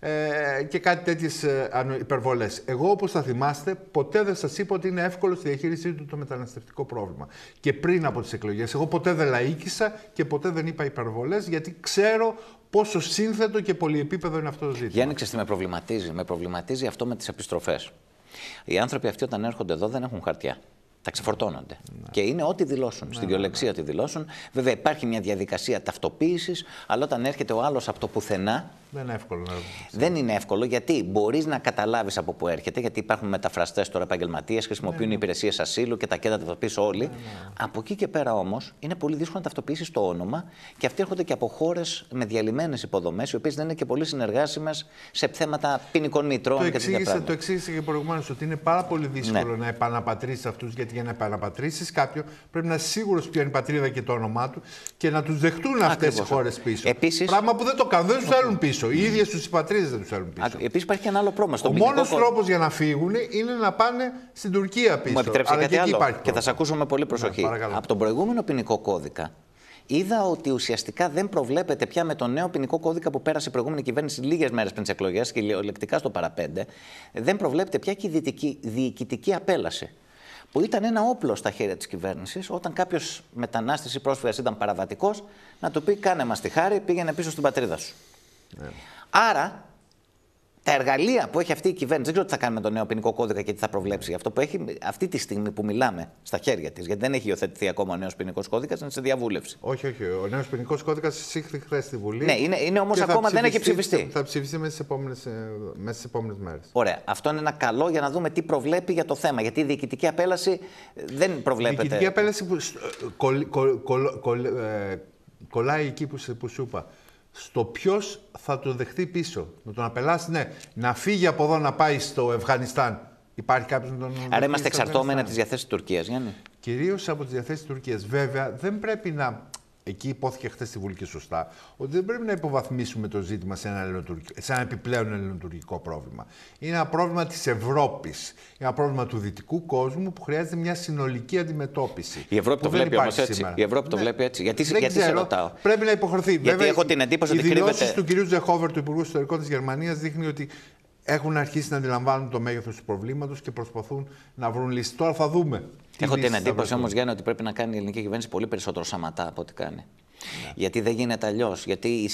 και κάτι τέτοιες υπερβολές. Εγώ, όπως θα θυμάστε, ποτέ δεν σας είπα ότι είναι εύκολο στη διαχείρισή του το μεταναστευτικό πρόβλημα. Και πριν από τις εκλογές, εγώ ποτέ δεν λαΐκησα και ποτέ δεν είπα υπερβολές, γιατί ξέρω πόσο σύνθετο και πολυεπίπεδο είναι αυτό το ζήτημα. Γιάννη, ξέρεις τι με προβληματίζει. Με προβληματίζει αυτό με τις επιστροφές. Οι άνθρωποι αυτοί όταν έρχονται εδώ δεν έχουν χαρτιά. Τα ξεφορτώνονται. Ναι. Και είναι ό,τι δηλώσουν. Στην κυριολεξία ό,τι δηλώσουν. Βέβαια υπάρχει μια διαδικασία ταυτοποίησης, αλλά όταν έρχεται ο άλλος από το πουθενά. Δεν είναι εύκολο. Δεν είναι εύκολο γιατί μπορείς να καταλάβεις από πού έρχεται, γιατί υπάρχουν μεταφραστές τώρα επαγγελματίες, χρησιμοποιούν υπηρεσίες ασύλου και τα κέντρα ταυτοποίησης όλοι. Από εκεί και πέρα όμως είναι πολύ δύσκολο να ταυτοποιήσεις το όνομα και αυτοί έρχονται και από χώρες με διαλυμένες υποδομές, οι οποίες δεν είναι και πολύ συνεργάσιμες σε θέματα ποινικών μητρώων και τέτοια πράγματα. Το εξήγησα και προηγουμένως ότι είναι πάρα πολύ δύσκολο να επαναπατρίσεις αυτούς, γιατί για να επαναπατρίσεις κάποιον πρέπει να είσαι σίγουρος ποια είναι η πατρίδα και το όνομά του και να τους δεχτούν αυτές οι χώρες πίσω. Επίσης, πράγμα που δεν το κάνουν, δεν τους θέλουν πίσω. Οι ίδιες τους οι πατρίδες δεν τους θέλουν πίσω. Επίσης υπάρχει και ένα άλλο πρόβλημα. Ο μόνος τρόπος για να φύγουν είναι να πάνε στην Τουρκία πίσω. Μου επιτρέψτε κάτι άλλο και θα σας ακούσω με πολύ προσοχή. Ναι, από τον προηγούμενο ποινικό κώδικα είδα ότι ουσιαστικά δεν προβλέπεται πια με τον νέο ποινικό κώδικα που πέρασε η προηγούμενη κυβέρνηση λίγες μέρες πριν τις εκλογές και λεκτικά στο παραπέντε, δεν προβλέπεται πια και η διοικητική απέλαση. Που ήταν ένα όπλο στα χέρια της κυβέρνησης, όταν κάποιος μετανάστης ή πρόσφυγας ήταν παραβατικός, να του πει: κάνε μας τη χάρη, πήγαινε πίσω στην πατρίδα σου. Άρα, τα εργαλεία που έχει αυτή η κυβέρνηση, δεν ξέρω τι θα κάνει με τον νέο ποινικό κώδικα και τι θα προβλέψει. Αυτό που έχει αυτή τη στιγμή που μιλάμε στα χέρια της, γιατί δεν έχει υιοθετηθεί ακόμα ο νέος ποινικός κώδικας, είναι σε διαβούλευση. Όχι. Ο νέος ποινικός κώδικας εισήχθη χθες στη Βουλή. Ναι, είναι όμως ακόμα δεν έχει ψηφιστεί. Θα ψηφιστεί μέσα στις επόμενες μέρες. Ωραία. Αυτό είναι ένα καλό για να δούμε τι προβλέπει για το θέμα. Γιατί η διοικητική απέλαση δεν προβλέπεται. Η διοικητική απέλαση κολλάει εκεί που σου είπα. Στο ποιος θα το δεχτεί πίσω. Να τον απελάσει, ναι. Να φύγει από εδώ να πάει στο Αφγανιστάν. Υπάρχει κάποιος να τον δεχτεί. Άρα είμαστε εξαρτώμενοι από τις διαθέσεις της Τουρκίας, Γιάννη. Κυρίως από τις διαθέσεις της Τουρκίας. Βέβαια, δεν πρέπει να. Εκεί υπόθηκε χθες στη Βουλή και σωστά, ότι δεν πρέπει να υποβαθμίσουμε το ζήτημα σε ένα επιπλέον ελληνοτουρκικό πρόβλημα. Είναι ένα πρόβλημα της Ευρώπης. Είναι ένα πρόβλημα του δυτικού κόσμου που χρειάζεται μια συνολική αντιμετώπιση. Η Ευρώπη το βλέπει όμως έτσι. Η Ευρώπη το βλέπει έτσι. Γιατί σε ρωτάω. Πρέπει να υποχρεωθεί. Γιατί βέβαια, έχω την εντύπωση ότι κρύβεται. Οι δηλώσεις του κ. Ζεχόβερ, του Υπουργού Εσωτερικών της Γερμανίας, δείχνει ότι έχουν αρχίσει να αντιλαμβάνουν το μέγεθος του προβλήματος και προσπαθούν να βρουν λύσεις. Τώρα θα δούμε. Έχω την εντύπωση όμως, Γιάννη, ότι πρέπει να κάνει η ελληνική κυβέρνηση πολύ περισσότερο σαματά από ό,τι κάνει. Ναι. Γιατί δεν γίνεται αλλιώς. Γιατί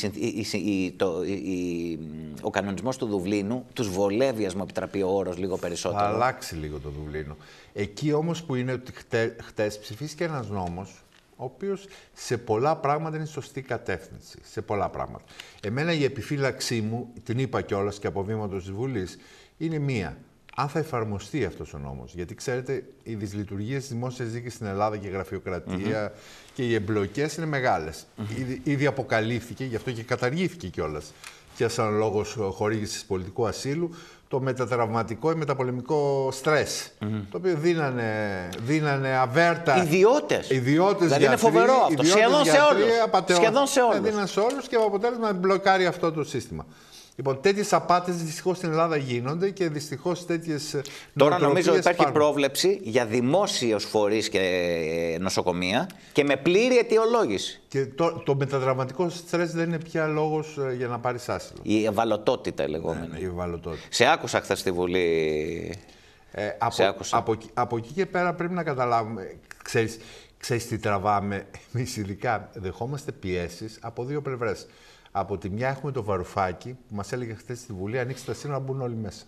ο κανονισμός του Δουβλίνου τους βολεύει, ας μου επιτραπεί ο όρος, λίγο περισσότερο. Θα αλλάξει λίγο το Δουβλίνο. Εκεί όμως που είναι ότι χτες ψηφίστηκε ένας νόμος, ο οποίος σε πολλά πράγματα είναι σωστή κατεύθυνση. Σε πολλά πράγματα. Εμένα η επιφύλαξή μου, την είπα κιόλας και από βήματος της Βουλής, είναι μία. Αν θα εφαρμοστεί αυτός ο νόμος. Γιατί ξέρετε, οι δυσλειτουργίες της δημόσιας δίκης στην Ελλάδα και η γραφειοκρατία και οι εμπλοκές είναι μεγάλες. Ήδη αποκαλύφθηκε, γι' αυτό και καταργήθηκε κιόλας και σαν λόγος χορήγησης πολιτικού ασύλου, το μετατραυματικό ή μεταπολεμικό στρες. Το οποίο δίνανε αβέρτα. Ιδιώτες. Δηλαδή είναι φοβερό αυτό. Σχεδόν σε όλους. Δίνανε σε όλους και με αποτέλεσμα να μπλοκάρει αυτό το σύστημα. Λοιπόν, τέτοιες απάτες δυστυχώς στην Ελλάδα γίνονται και δυστυχώς τέτοιες. Τώρα νομίζω ότι υπάρχει πρόβλεψη για δημόσιους φορείς και νοσοκομεία και με πλήρη αιτιολόγηση. Και το μεταδραματικό στρες δεν είναι πια λόγος για να πάρεις άσυλο. Η ευαλωτότητα λεγόμενη. Ναι, η ευαλωτότητα. Σε άκουσα χθες στη Βουλή. Από εκεί και πέρα πρέπει να καταλάβουμε. Ξέρεις τι τραβάμε. Εμείς ειδικά δεχόμαστε πιέσεις από δύο πλευρές. Από τη μια έχουμε το Βαρουφάκη που μας έλεγε χθες στη Βουλή: ανοίξτε τα σύνορα να μπουν όλοι μέσα.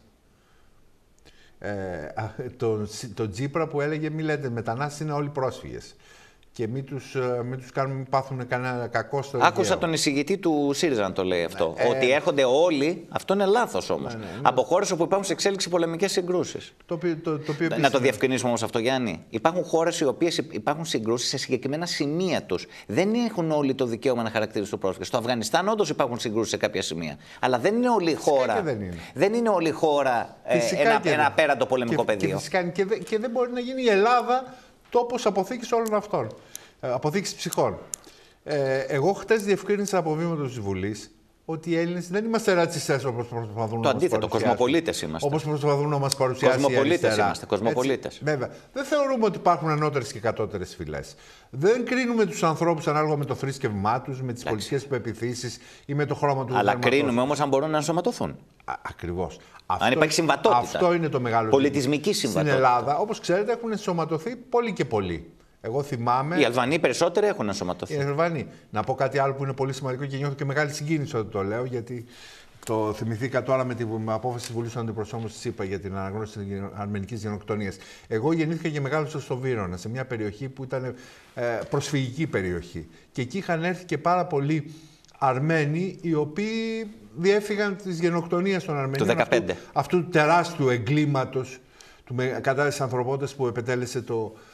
Τον Τσίπρα που έλεγε: μη λέτε μετανάστες, είναι όλοι πρόσφυγες. Και μην τους κάνουμε, μην πάθουν κανένα κακό στο Άκουσα δικαίωμα. τον εισηγητή του ΣΥΡΙΖΑ να το λέει αυτό. Ότι έρχονται όλοι, αυτό είναι λάθος όμως. Από χώρες όπου υπάρχουν σε εξέλιξη πολεμικές συγκρούσεις. Να το διευκρινίσουμε όμως αυτό, Γιάννη. Υπάρχουν χώρες οι οποίες υπάρχουν συγκρούσεις σε συγκεκριμένα σημεία τους. Δεν έχουν όλοι το δικαίωμα να χαρακτηρίζουν το πρόσφυγα. Στο Αφγανιστάν όντως υπάρχουν συγκρούσεις σε κάποια σημεία. Αλλά δεν είναι όλη η χώρα. Δεν είναι όλη η χώρα ένα απέραντο πολεμικό πεδίο. Και δεν μπορεί να γίνει η Ελλάδα τόπος αποθήκης όλων αυτών. Αποθήκης ψυχών. Εγώ χτες διευκρίνησα από βήματος της Βουλής ότι οι Έλληνες δεν είμαστε ρατσιστές όπως προσπαθούν να μας παρουσιάσουν. Το αντίθετο, κοσμοπολίτες είμαστε. Όπως προσπαθούν να μας παρουσιάσουν. Κοσμοπολίτες είμαστε. Κοσμοπολίτες. Βέβαια. Δεν θεωρούμε ότι υπάρχουν ανώτερες και κατώτερες φυλές. Δεν κρίνουμε τους ανθρώπους ανάλογα με το θρήσκευμά τους, με τις πολιτικές πεποιθήσεις ή με το χρώμα του. Αλλά κρίνουμε όμως αν μπορούν να ενσωματωθούν. Ακριβώς. Αν υπάρχει συμβατότητα. Αυτό είναι το μεγάλο. Πολιτισμική συμβατότητα. Στην Ελλάδα, όπως ξέρετε, έχουν ενσωματωθεί πολύ και πολύ. Εγώ θυμάμαι. Οι Αλβανοί περισσότεροι έχουν ενσωματωθεί. Οι Αλβανοί. Να πω κάτι άλλο που είναι πολύ σημαντικό και νιώθω και μεγάλη συγκίνηση όταν το λέω, γιατί το θυμηθήκα τώρα με την απόφαση τη Βουλή των Αντιπροσώπων τη ΣΥΠΑ για την αναγνώριση τη αρμενικής γενοκτονίας. Εγώ γεννήθηκα και μεγάλωσα στο Βύρωνα, σε μια περιοχή που ήταν προσφυγική περιοχή. Και εκεί είχαν έρθει και πάρα πολλοί Αρμένοι, οι οποίοι διέφυγαν τη γενοκτονία των Αρμενίων. Το 2015. Αυτού του τεράστιου εγκλήματος κατά της ανθρωπότητας που επετέλεσε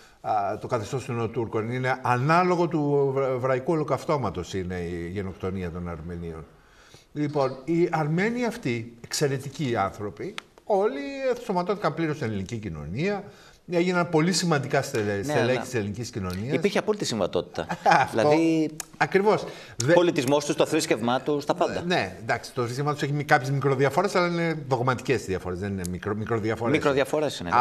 το καθεστώς των Νεοτούρκων. Είναι ανάλογο του εβραϊκού ολοκαυτώματος είναι η γενοκτονία των Αρμενίων. Λοιπόν, οι Αρμένοι αυτοί, εξαιρετικοί άνθρωποι, όλοι ενσωματώθηκαν πλήρως στην ελληνική κοινωνία. Έγιναν πολύ σημαντικά στελέχη της ελληνικής κοινωνίας. Υπήρχε απόλυτη συμβατότητα. Δηλαδή. Ακριβώς. Πολιτισμός τους, το θρήσκευμά τους, τα πάντα. Ναι, εντάξει, το θρήσκευμά τους έχει κάποιες μικροδιαφορές, αλλά είναι δογματικές διαφορές. Δεν είναι μικροδιαφορές. Μικροδιαφορές είναι.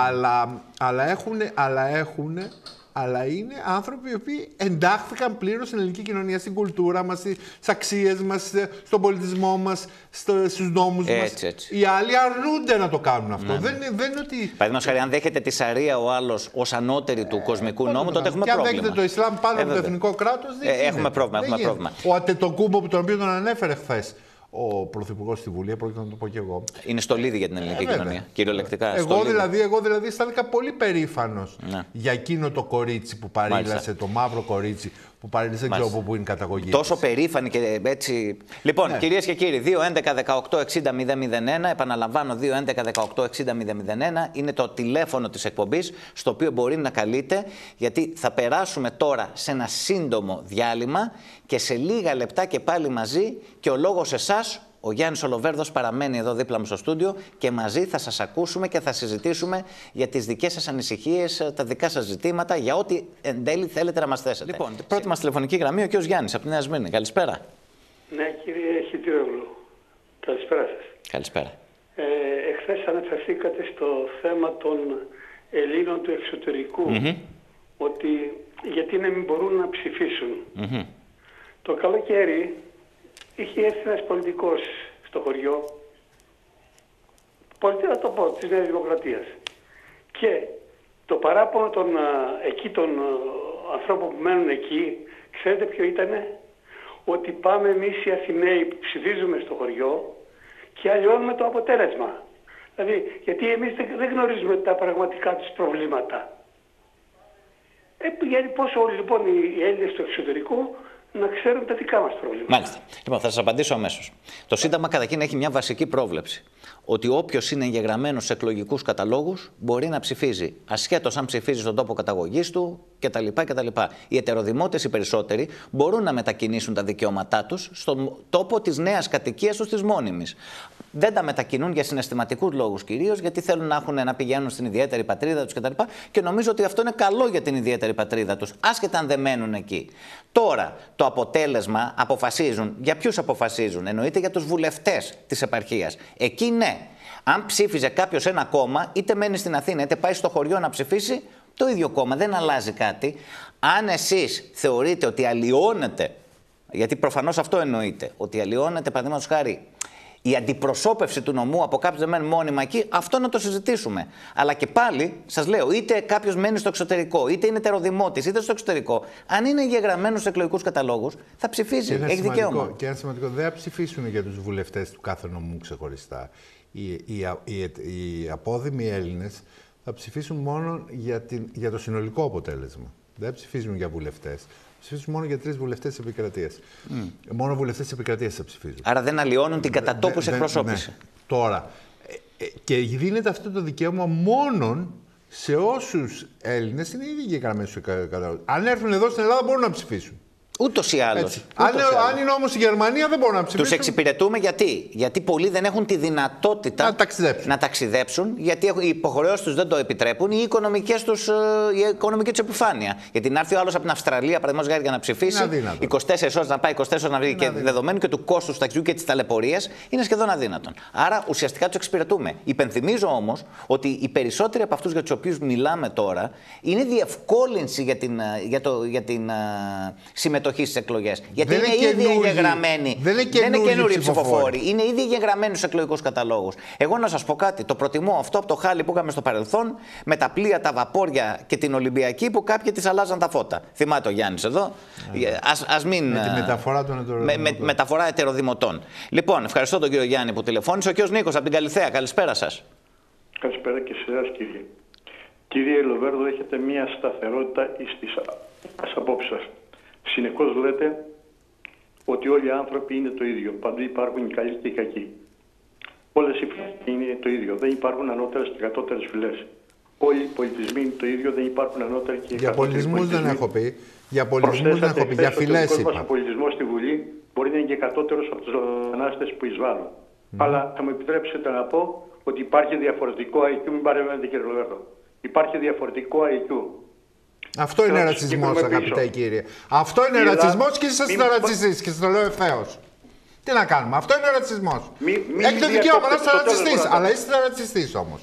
Αλλά είναι άνθρωποι οι οποίοι εντάχθηκαν πλήρως στην ελληνική κοινωνία, στην κουλτούρα μας, στις αξίες μας, στον πολιτισμό μας, στους νόμους μας. Έτσι. Οι άλλοι αρνούνται να το κάνουν αυτό. Ναι. Δεν είναι ότι. Παραδείγματος χάρη, αν δέχεται τη Σαρία ο άλλος ως ανώτερη του κοσμικού νόμου, τότε έχουμε πρόβλημα. Και αν δέχεται το Ισλάμ πάνω από το εθνικό κράτος, δεν έχουμε πρόβλημα. Ο Ατετοκούμπο, τον οποίο τον ανέφερε χθες, ο Πρωθυπουργός στη Βουλή, πρόκειται να το πω και εγώ. Είναι στολίδι για την ελληνική κοινωνία, κυριολεκτικά. Εγώ δηλαδή αισθάνθηκα πολύ περήφανος για εκείνο το κορίτσι που παρήλασε, το μαύρο κορίτσι που παρήλασε, δεν ξέρω από πού είναι η καταγωγή. Τόσο περήφανη και έτσι. Λοιπόν, κυρίες και κύριοι, 2-11-18-60-001, επαναλαμβάνω, 2-11-18-60-001 είναι το τηλέφωνο της εκπομπής, στο οποίο μπορεί να καλείτε, γιατί θα περάσουμε τώρα σε ένα σύντομο διάλειμμα και σε λίγα λεπτά και πάλι μαζί, και ο λόγος εσάς. Ο Γιάννης Ολοβέρδος παραμένει εδώ δίπλα μου στο στούντιο και μαζί θα σας ακούσουμε και θα συζητήσουμε για τις δικές σας ανησυχίες, τα δικά σας ζητήματα, για ό,τι εν τέλει θέλετε να μας θέσετε. Λοιπόν, πρώτη μας τηλεφωνική γραμμή ο κ. Γιάννης από τη Νέα Σμύρνη. Καλησπέρα. Ναι, κύριε Χιτζιόγλου. Καλησπέρα σας. Καλησπέρα. Εχθές αναφερθήκατε στο θέμα των Ελλήνων του εξωτερικού, ότι γιατί να μην μπορούν να ψηφίσουν. Το καλοκαίρι είχε έρθει ένας πολιτικός στο χωριό, πολιτικό να το πω, της Νέας Δημοκρατίας. Και το παράπονο των ανθρώπων που μένουν εκεί, ξέρετε ποιο ήτανε? Ότι πάμε εμείς οι Αθηναίοι που ψηφίζουμε στο χωριό και αλλοιώνουμε το αποτέλεσμα. Δηλαδή, γιατί εμείς δεν γνωρίζουμε τα πραγματικά τους προβλήματα. Γιατί πόσο όλοι λοιπόν οι Έλληνες του εξωτερικού να ξέρουν τα δικά μας προβλήματα. Μάλιστα. Λοιπόν, θα σας απαντήσω αμέσως. Το Σύνταγμα καταρχήν έχει μια βασική πρόβλεψη. Ότι όποιος είναι εγγεγραμμένος σε εκλογικούς καταλόγους μπορεί να ψηφίζει, ασχέτως αν ψηφίζει στον τόπο καταγωγής του κτλ. Οι ετεροδημότες οι περισσότεροι μπορούν να μετακινήσουν τα δικαιώματά τους στον τόπο της νέας κατοικίας τους, της μόνιμης. Δεν τα μετακινούν για συναισθηματικούς λόγους κυρίως, γιατί θέλουν να πηγαίνουν στην ιδιαίτερη πατρίδα τους κτλ. Και νομίζω ότι αυτό είναι καλό για την ιδιαίτερη πατρίδα τους, άσχετα αν δεν μένουν εκεί. Τώρα, το αποτέλεσμα αποφασίζουν. Για ποιους αποφασίζουν? Εννοείται για τους βουλευτές της επαρχίας. Εκεί ναι. Αν ψήφιζε κάποιος ένα κόμμα, είτε μένει στην Αθήνα, είτε πάει στο χωριό να ψηφίσει, το ίδιο κόμμα, δεν αλλάζει κάτι. Αν εσείς θεωρείτε ότι αλλοιώνεται, γιατί προφανώς αυτό εννοείται, ότι αλλοιώνεται, παραδείγματος χάρη, η αντιπροσώπευση του νομού από κάποιους δεν μένουν μόνιμα εκεί, αυτό να το συζητήσουμε. Αλλά και πάλι, σας λέω, είτε κάποιος μένει στο εξωτερικό, είτε είναι ετεροδημότης, είτε στο εξωτερικό, αν είναι εγγεγραμμένος σε εκλογικούς καταλόγους, θα ψηφίζει. Έχει δικαίωμα. Και ένα σημαντικό, δεν θα ψηφίσουν για τους βουλευτές του κάθε νομού ξεχωριστά. Οι απόδημοι Έλληνες θα ψηφίσουν μόνο για το συνολικό αποτέλεσμα. Δεν ψηφίζουν για βουλευτές. Ψηφίζουν μόνο για 3 βουλευτές της επικρατείας. Μόνο βουλευτές της επικρατείας θα ψηφίζουν. Άρα δεν αλλοιώνουν την κατατόπους εκπροσώπηση. Ναι. Τώρα, και δίνεται αυτό το δικαίωμα μόνον σε όσους Έλληνες είναι ήδη εγγεγραμμένοι στους καταλόγους. Αν έρθουν εδώ στην Ελλάδα μπορούν να ψηφίσουν. Ούτως ή άλλως. Αν είναι όμως η Γερμανία δεν μπορούν να ψηφίσουν. Τους εξυπηρετούμε γιατί? Γιατί πολλοί δεν έχουν τη δυνατότητα να ταξιδέψουν, γιατί οι υποχρεώσεις τους δεν το επιτρέπουν, ή η οικονομική τους επιφάνεια. Γιατί να έρθει ο άλλος από την Αυστραλία, παραδείγματος χάρη, για να ψηφίσει, 24 ώρες να πάει, 24 ώρες να βγει, και δεδομένου και του κόστους του ταξιδιού και της ταλαιπωρίας, είναι σχεδόν αδύνατον. Άρα ουσιαστικά τους εξυπηρετούμε. Υπενθυμίζω όμως ότι οι περισσότεροι από αυτούς για τους οποίους μιλάμε τώρα είναι διευκόλυνση για την συμμετοχή στις εκλογές. Γιατί είναι ήδη εγγεγραμμένοι. Δεν είναι καινούριοι ψηφοφόροι. Είναι ήδη εγγεγραμμένοι στους εκλογικούς καταλόγους. Εγώ να σας πω κάτι. Το προτιμώ αυτό από το χάλι που είχαμε στο παρελθόν, με τα πλοία, τα βαπόρια και την Ολυμπιακή, που κάποιοι τις αλλάζαν τα φώτα. Θυμάται ο Γιάννης εδώ. Ας μην. Με τη μεταφορά των ετεροδημοτών. Μεταφορά ετεροδημοτών. Λοιπόν, ευχαριστώ τον κύριο Γιάννη που τηλεφώνησε. Ο κύριος Νίκος από την Καλιθέα. Καλησπέρα σας. Καλησπέρα και σε εσάς, κύριε. Κύριε Λοβέρδο, έχετε μια σταθερότητα στις απόψεις σας. Συνεχώς λέτε ότι όλοι οι άνθρωποι είναι το ίδιο. Παντού υπάρχουν οι καλοί και οι κακοί. Όλες οι φυλές είναι το ίδιο. Δεν υπάρχουν ανώτερες και κατώτερες φυλές. Όλοι οι πολιτισμοί είναι το ίδιο. Δεν υπάρχουν ανώτερες και κατώτερες. Για πολιτισμούς δεν έχω πει. Για πολιτισμούς δεν έχω πει. Για φυλές είπα. Ο πολιτισμός στη Βουλή μπορεί να είναι και κατώτερος από τους λαθανάστες που εισβάλλουν. Αλλά θα μου επιτρέψετε να πω ότι υπάρχει διαφορετικό IQ. Μην παρεμβαίνετε, κύριε Λοβέρδο. Υπάρχει διαφορετικό IQ. Αυτό είναι ρατσισμός, αγαπητέ κύριε. Αυτό είναι ρατσισμός και είσαστε ρατσιστής. Και σας το λέω ευθέως. Τι να κάνουμε, αυτό είναι ρατσισμός. Έχετε δικαίωμα να είστε ρατσιστής, αλλά είστε ρατσιστής όμως.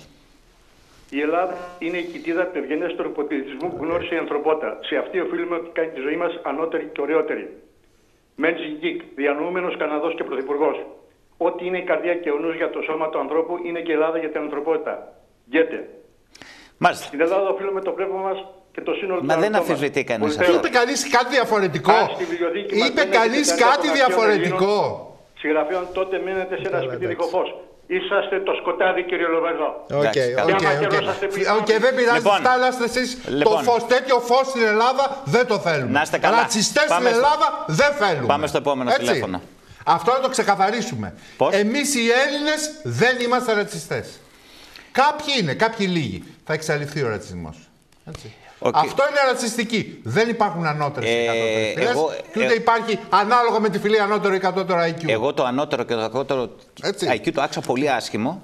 Η Ελλάδα είναι η κοιτίδα του ευγενέστερου πολιτισμού που γνώρισε η ανθρωπότητα. Σε αυτή οφείλουμε ότι κάνει τη ζωή μας ανώτερη και ωραιότερη. Μέτζι Γκίκ, διανοούμενος Καναδός και πρωθυπουργός. Ό,τι είναι η καρδιά και ο νους για το σώμα του ανθρώπου είναι και η Ελλάδα για την ανθρωπότητα. Γκέτε. Μάλιστα. Στην Ελλάδα οφείλουμε το πνεύμα μας και το σύνολο του. Μα δεν αμφισβητεί κανείς αυτό. Είπε κανείς κάτι διαφορετικό. Είπε κανείς κάτι διαφορετικό. συγγραφέων, τότε μένετε σε ένα σπιτίδικο φως. Είσαστε το σκοτάδι, κύριε Λοβερδό. Οκ, δεν πειράζει, φτάναστε εσείς. Το φως, τέτοιο φως στην Ελλάδα δεν το θέλουμε. Να είστε καλά. Ρατσιστές στην Ελλάδα δεν θέλουμε. Πάμε στο επόμενο τηλέφωνο. Αυτό να το ξεκαθαρίσουμε. Εμείς οι Έλληνες δεν είμαστε ρατσιστές. Κάποιοι είναι, κάποιοι λίγοι. Θα εξαλειφθεί ο ρατσισμός. Έτσι. Αυτό είναι ρατσιστική. Δεν υπάρχουν ανώτερες και κατώτερες φυλές. Και ούτε υπάρχει ανάλογα με τη φυλή ανώτερο ή κατώτερο IQ. Εγώ το ανώτερο και το κατώτερο IQ το άκουσα πολύ άσχημο.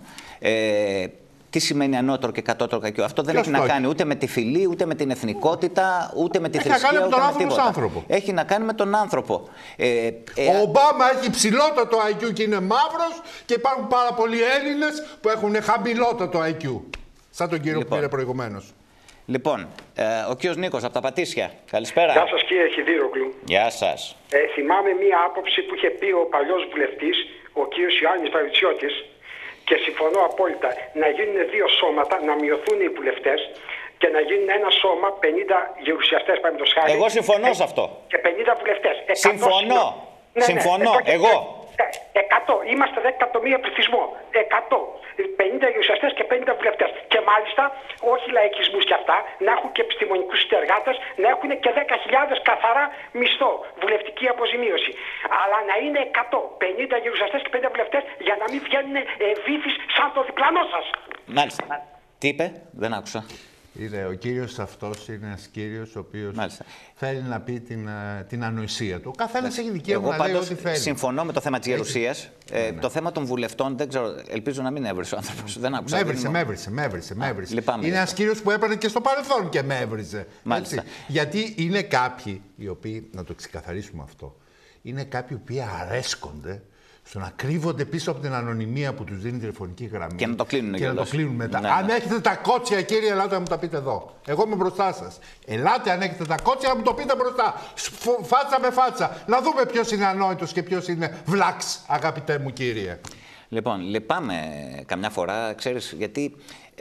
Τι σημαίνει ανώτερο και κατώτερο IQ? Αυτό δεν έχει να κάνει ούτε με τη φυλή, ούτε με την εθνικότητα, ούτε με τη θρησκεία. Έχει να κάνει με τον άνθρωπο άνθρωπο. Έχει να κάνει με τον άνθρωπο. Ο Ομπάμα έχει ψηλότατο IQ και είναι μαύρος, και υπάρχουν πάρα πολλοί Έλληνες που έχουν χαμηλότατο IQ. Σαν τον κύριο που πήρε προηγουμένως. Λοιπόν, ο κύριος Νίκος από τα Πατήσια. Καλησπέρα. Γεια σας, κύριε Χιδίροκλου. Γεια σας. Θυμάμαι μία άποψη που είχε πει ο παλιός βουλευτής, ο κύριος Ιωάννης Βαρουτσιώτης, και συμφωνώ απόλυτα, να γίνουν 2 σώματα, να μειωθούν οι βουλευτές και να γίνουν ένα σώμα 50 γερουσιαστές, παραδείγματος χάρη. Εγώ συμφωνώ σε αυτό. Και 50 βουλευτές. Συμφωνώ. Συμφωνώ. Εγώ. 100. Είμαστε 10 εκατομμύρια πληθυσμό. 100. 50 γερουσιαστές και 50 βουλευτές. Και μάλιστα, όχι λαϊκισμούς και αυτά, να έχουν και επιστημονικούς συνεργάτες, να έχουν και 10.000 καθαρά μισθό, βουλευτική αποζημίωση. Αλλά να είναι 100. 50 γερουσιαστές και 50 βουλευτές, για να μην βγαίνουν βύθις σαν το διπλανό σας. Μάλιστα. Τι είπε? Δεν άκουσα. Ο κύριος αυτός είναι ένας κύριος ο οποίος θέλει να πει την ανοησία του. Ο καθένας έχει δικαίωμα να λέει ό,τι θέλει. Συμφωνώ με το θέμα της γερουσίας. Το θέμα των βουλευτών, δεν ξέρω, ελπίζω να μην έβρισε ο άνθρωπος. Δεν άκουσα. Με έβρισε. Είναι ένας κύριος που έπαιρνε και στο παρελθόν και με έβρισε. Γιατί είναι κάποιοι οι οποίοι, να το ξεκαθαρίσουμε αυτό, είναι κάποιοι οι οποίοι αρέσκονται στο να κρύβονται πίσω από την ανωνυμία που τους δίνει η τηλεφωνική γραμμή. Και να το κλείνουν μετά. Αν έχετε τα κότσια, κύριε, ελάτε να μου τα πείτε εδώ. Εγώ είμαι μπροστά σας. Ελάτε, αν έχετε τα κότσια, να μου το πείτε μπροστά. Φάτσα με φάτσα. Να δούμε ποιος είναι ανόητος και ποιος είναι βλάξ, αγαπητέ μου κύριε. Λοιπόν, λυπάμαι καμιά φορά, ξέρεις, γιατί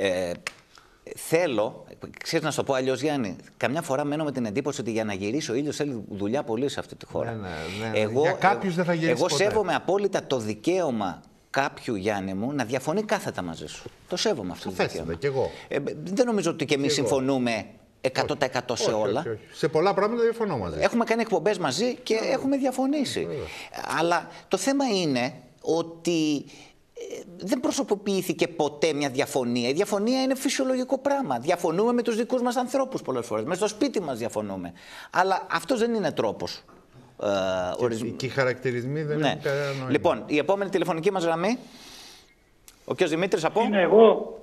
θέλω, ξέρεις να σου το πω αλλιώς, Γιάννη, καμιά φορά μένω με την εντύπωση ότι για να γυρίσει ο ήλιος θέλει δουλειά πολύ σε αυτή τη χώρα. Για κάποιους δεν θα γυρίσει εγώ ποτέ. σέβομαι απόλυτα το δικαίωμα κάποιου, Γιάννη μου, να διαφωνεί κάθετα μαζί σου. Το σέβομαι αυτό το δικαίωμα. Κι εγώ. Δεν νομίζω ότι και εμείς συμφωνούμε 100% σε όλα. Όχι. Σε πολλά πράγματα διαφωνώ μαζί. Έχουμε κάνει εκπομπές μαζί και έχουμε διαφωνήσει. Αλλά το θέμα είναι ότι δεν προσωποποιήθηκε ποτέ μια διαφωνία. Η διαφωνία είναι φυσιολογικό πράγμα. Διαφωνούμε με τους δικούς μας ανθρώπους πολλές φορές. Μες στο σπίτι μας διαφωνούμε. Αλλά αυτός δεν είναι τρόπος. Και οι χαρακτηρισμοί δεν έχουν κανένα νόημα. Λοιπόν, η επόμενη τηλεφωνική μας γραμμή. Ο κ. Δημήτρης από. Είναι εγώ.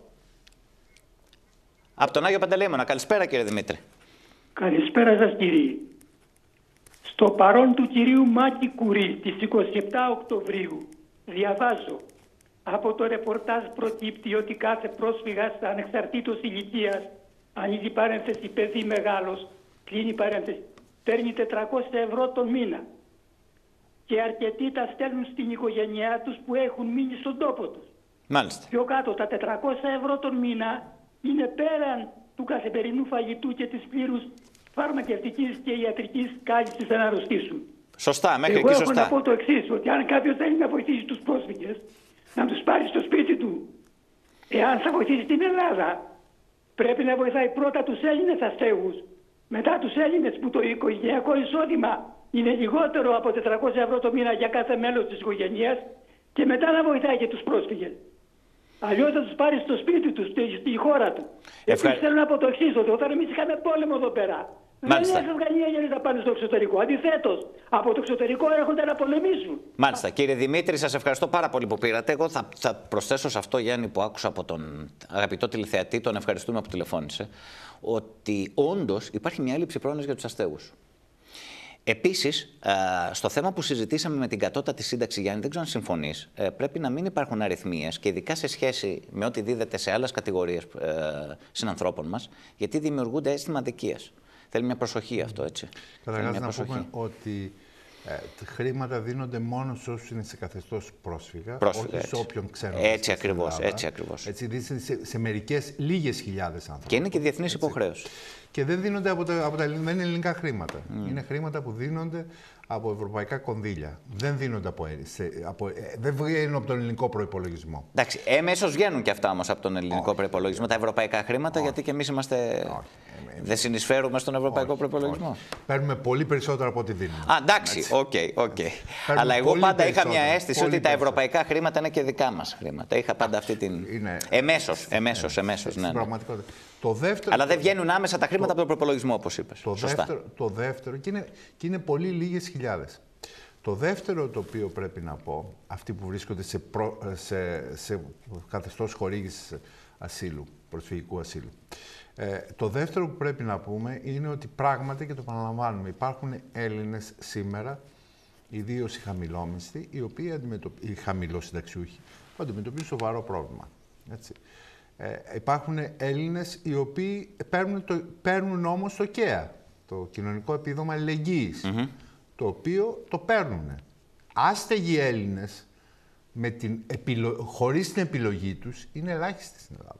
Από τον Άγιο Παντελεήμονα. Καλησπέρα, κύριε Δημήτρη. Καλησπέρα σας, κύριε. Στο παρόν του κυρίου Μάκη Κουρί, στις 27 Οκτωβρίου, διαβάζω. Από το ρεπορτάζ προκύπτει ότι κάθε πρόσφυγας ανεξαρτήτως ηλικίας, ανοίγει παρένθεση παιδί μεγάλος, κλείνει παρένθεση, παίρνει 400 ευρώ τον μήνα. Και αρκετοί τα στέλνουν στην οικογένειά τους που έχουν μείνει στον τόπο τους. Μάλιστα. Πιο κάτω, τα 400 ευρώ τον μήνα είναι πέραν του καθημερινού φαγητού και της πλήρους φαρμακευτικής και ιατρικής κάλυψης αν αρρωστήσουν. Σωστά, μέχρι εκεί σωστά. Εγώ έχω να πω το εξής, ότι αν κάποιος θέλει να βοηθήσει τους πρόσφυγες, να τους πάρει στο σπίτι του. Εάν θα βοηθήσει την Ελλάδα, πρέπει να βοηθάει πρώτα τους Έλληνες αστέγους, μετά τους Έλληνες που το οικογενειακό εισόδημα είναι λιγότερο από 400 ευρώ το μήνα για κάθε μέλος της οικογένειας, και μετά να βοηθάει και τους πρόσφυγες. Αλλιώς θα τους πάρει στο σπίτι τους, στη χώρα του. Επίσης θέλω να πω το εξής, ότι όταν εμείς είχαμε πόλεμο εδώ πέρα, Μάλιστα. δεν έφευγαν οι Έλληνες να πάνε στο εξωτερικό. Αντιθέτως, από το εξωτερικό έρχονται να πολεμήσουν. Μάλιστα. Κύριε Δημήτρη, σας ευχαριστώ πάρα πολύ που πήρατε. Εγώ θα προσθέσω σε αυτό, Γιάννη, που άκουσα από τον αγαπητό τηλεθεατή, τον ευχαριστούμε που τηλεφώνησε, ότι όντως υπάρχει μια έλλειψη πρόνοιας για τους αστέγους. Επίσης, στο θέμα που συζητήσαμε με την κατώτατη σύνταξη, Γιάννη, δεν ξέρω αν συμφωνείς, πρέπει να μην υπάρχουν αριθμίες και ειδικά σε σχέση με ό,τι δίδεται σε άλλες κατηγορίες συνανθρώπων μας, γιατί δημιουργούνται αίσθημα αδικίας. Θέλει μια προσοχή αυτό, έτσι. Καταρχάς να πούμε ότι χρήματα δίνονται μόνο σε όσους είναι σε καθεστώς πρόσφυγα, όχι σε όποιον ξένο. Έτσι ακριβώς, έτσι ακριβώς. Έτσι δίνονται σε μερικές λίγες χιλιάδες άνθρωπους. Και είναι και διεθνής υποχρέωση. Και δεν δίνονται από τα ελληνικά χρήματα. Είναι χρήματα που δίνονται από ευρωπαϊκά κονδύλια. Δεν δίνονται δεν βγαίνουν από τον ελληνικό προϋπολογισμό. Εντάξει, εμέσως βγαίνουν και αυτά όμως από τον ελληνικό προϋπολογισμό, τα ευρωπαϊκά χρήματα, γιατί και εμείς είμαστε. Δεν συνεισφέρουμε στον ευρωπαϊκό προϋπολογισμό. Παίρνουμε πολύ περισσότερο από ό,τι δίνουμε. Α, εντάξει, οκ. Αλλά εγώ πάντα είχα μια αίσθηση ότι τα ευρωπαϊκά χρήματα είναι και δικά μας χρήματα. Είχα πάντα αυτή την. Εμέσως. Ναι. Το δεύτερο, αλλά δεν βγαίνουν άμεσα τα χρήματα από τον προϋπολογισμό, όπως είπες. Το δεύτερο, και είναι πολύ λίγες χιλιάδες. Το δεύτερο το οποίο πρέπει να πω, αυτοί που βρίσκονται σε καθεστώς χορήγησης ασύλου, προσφυγικού ασύλου. Το δεύτερο που πρέπει να πούμε είναι ότι πράγματι, και το επαναλαμβάνουμε, υπάρχουν Έλληνες σήμερα, ιδίως οι χαμηλόμισθοι, οι χαμηλοσυνταξιούχοι, που αντιμετωπίζουν σοβαρό πρόβλημα. Έτσι. Υπάρχουν Έλληνες οι οποίοι παίρνουν όμως το ΚΕΑ, το κοινωνικό επίδομα αλληλεγγύης, το οποίο το παίρνουν. Άστεγοι Έλληνες, χωρίς την επιλογή τους, είναι ελάχιστοι στην Ελλάδα.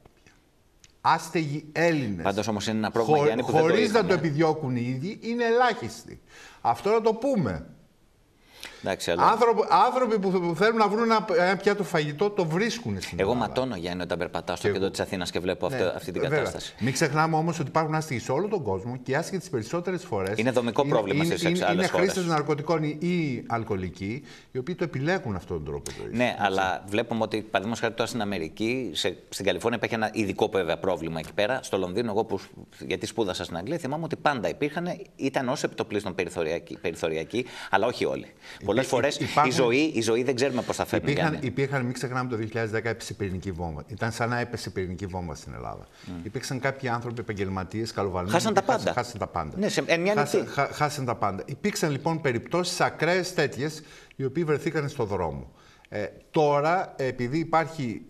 Άστεγοι Έλληνες, πάντως όμως είναι ένα πρόβλημα, Γιάννη, που χωρίς να το επιδιώκουν οι ίδιοι, είναι ελάχιστοι. Αυτό να το πούμε. Εντάξει, αλλά... Άνθρωποι που θέλουν να βρουν ένα πιάτο φαγητό, το βρίσκουν στην Ελλάδα. Εγώ ματώνω, Γιάννη, όταν περπατάω στο κέντρο της Αθήνας και βλέπω αυτή την κατάσταση. Μην ξεχνάμε όμως ότι υπάρχουν άστιγοι σε όλο τον κόσμο και οι άστιγοι τις περισσότερες φορές. Είναι δομικό πρόβλημα στις άλλες χώρες. Είναι χρήστες ναρκωτικών ή αλκοολικοί, οι οποίοι το επιλέγουν αυτόν τον τρόπο ζωής. Ναι, αλλά βλέπουμε ότι, παραδείγματος χάρη, τώρα στην Αμερική, στην Καλιφόρνια υπάρχει ένα ειδικό βέβαια πρόβλημα εκεί πέρα. Στο Λονδίνο, εγώ γιατί σπούδασα στην Αγγλία, θυμάμαι ότι πάντα ήταν ως επιτοπλίστων περιθωριακοί, αλλά όχι όλοι. Πολλές φορές η ζωή δεν ξέρουμε πώς θα φέρνει. Υπήρχαν, μην ξεχνάμε, το 2010 έπεσε πυρηνική βόμβα. Ήταν σαν να έπεσε πυρηνική βόμβα στην Ελλάδα. Υπήρξαν κάποιοι άνθρωποι, επαγγελματίες, καλοβαλμένοι. Χάσαν τα πάντα. Ναι, χάσαν τα πάντα. Υπήρξαν λοιπόν περιπτώσεις ακραίες τέτοιες, οι οποίοι βρεθήκαν στο δρόμο. Τώρα, επειδή υπάρχει.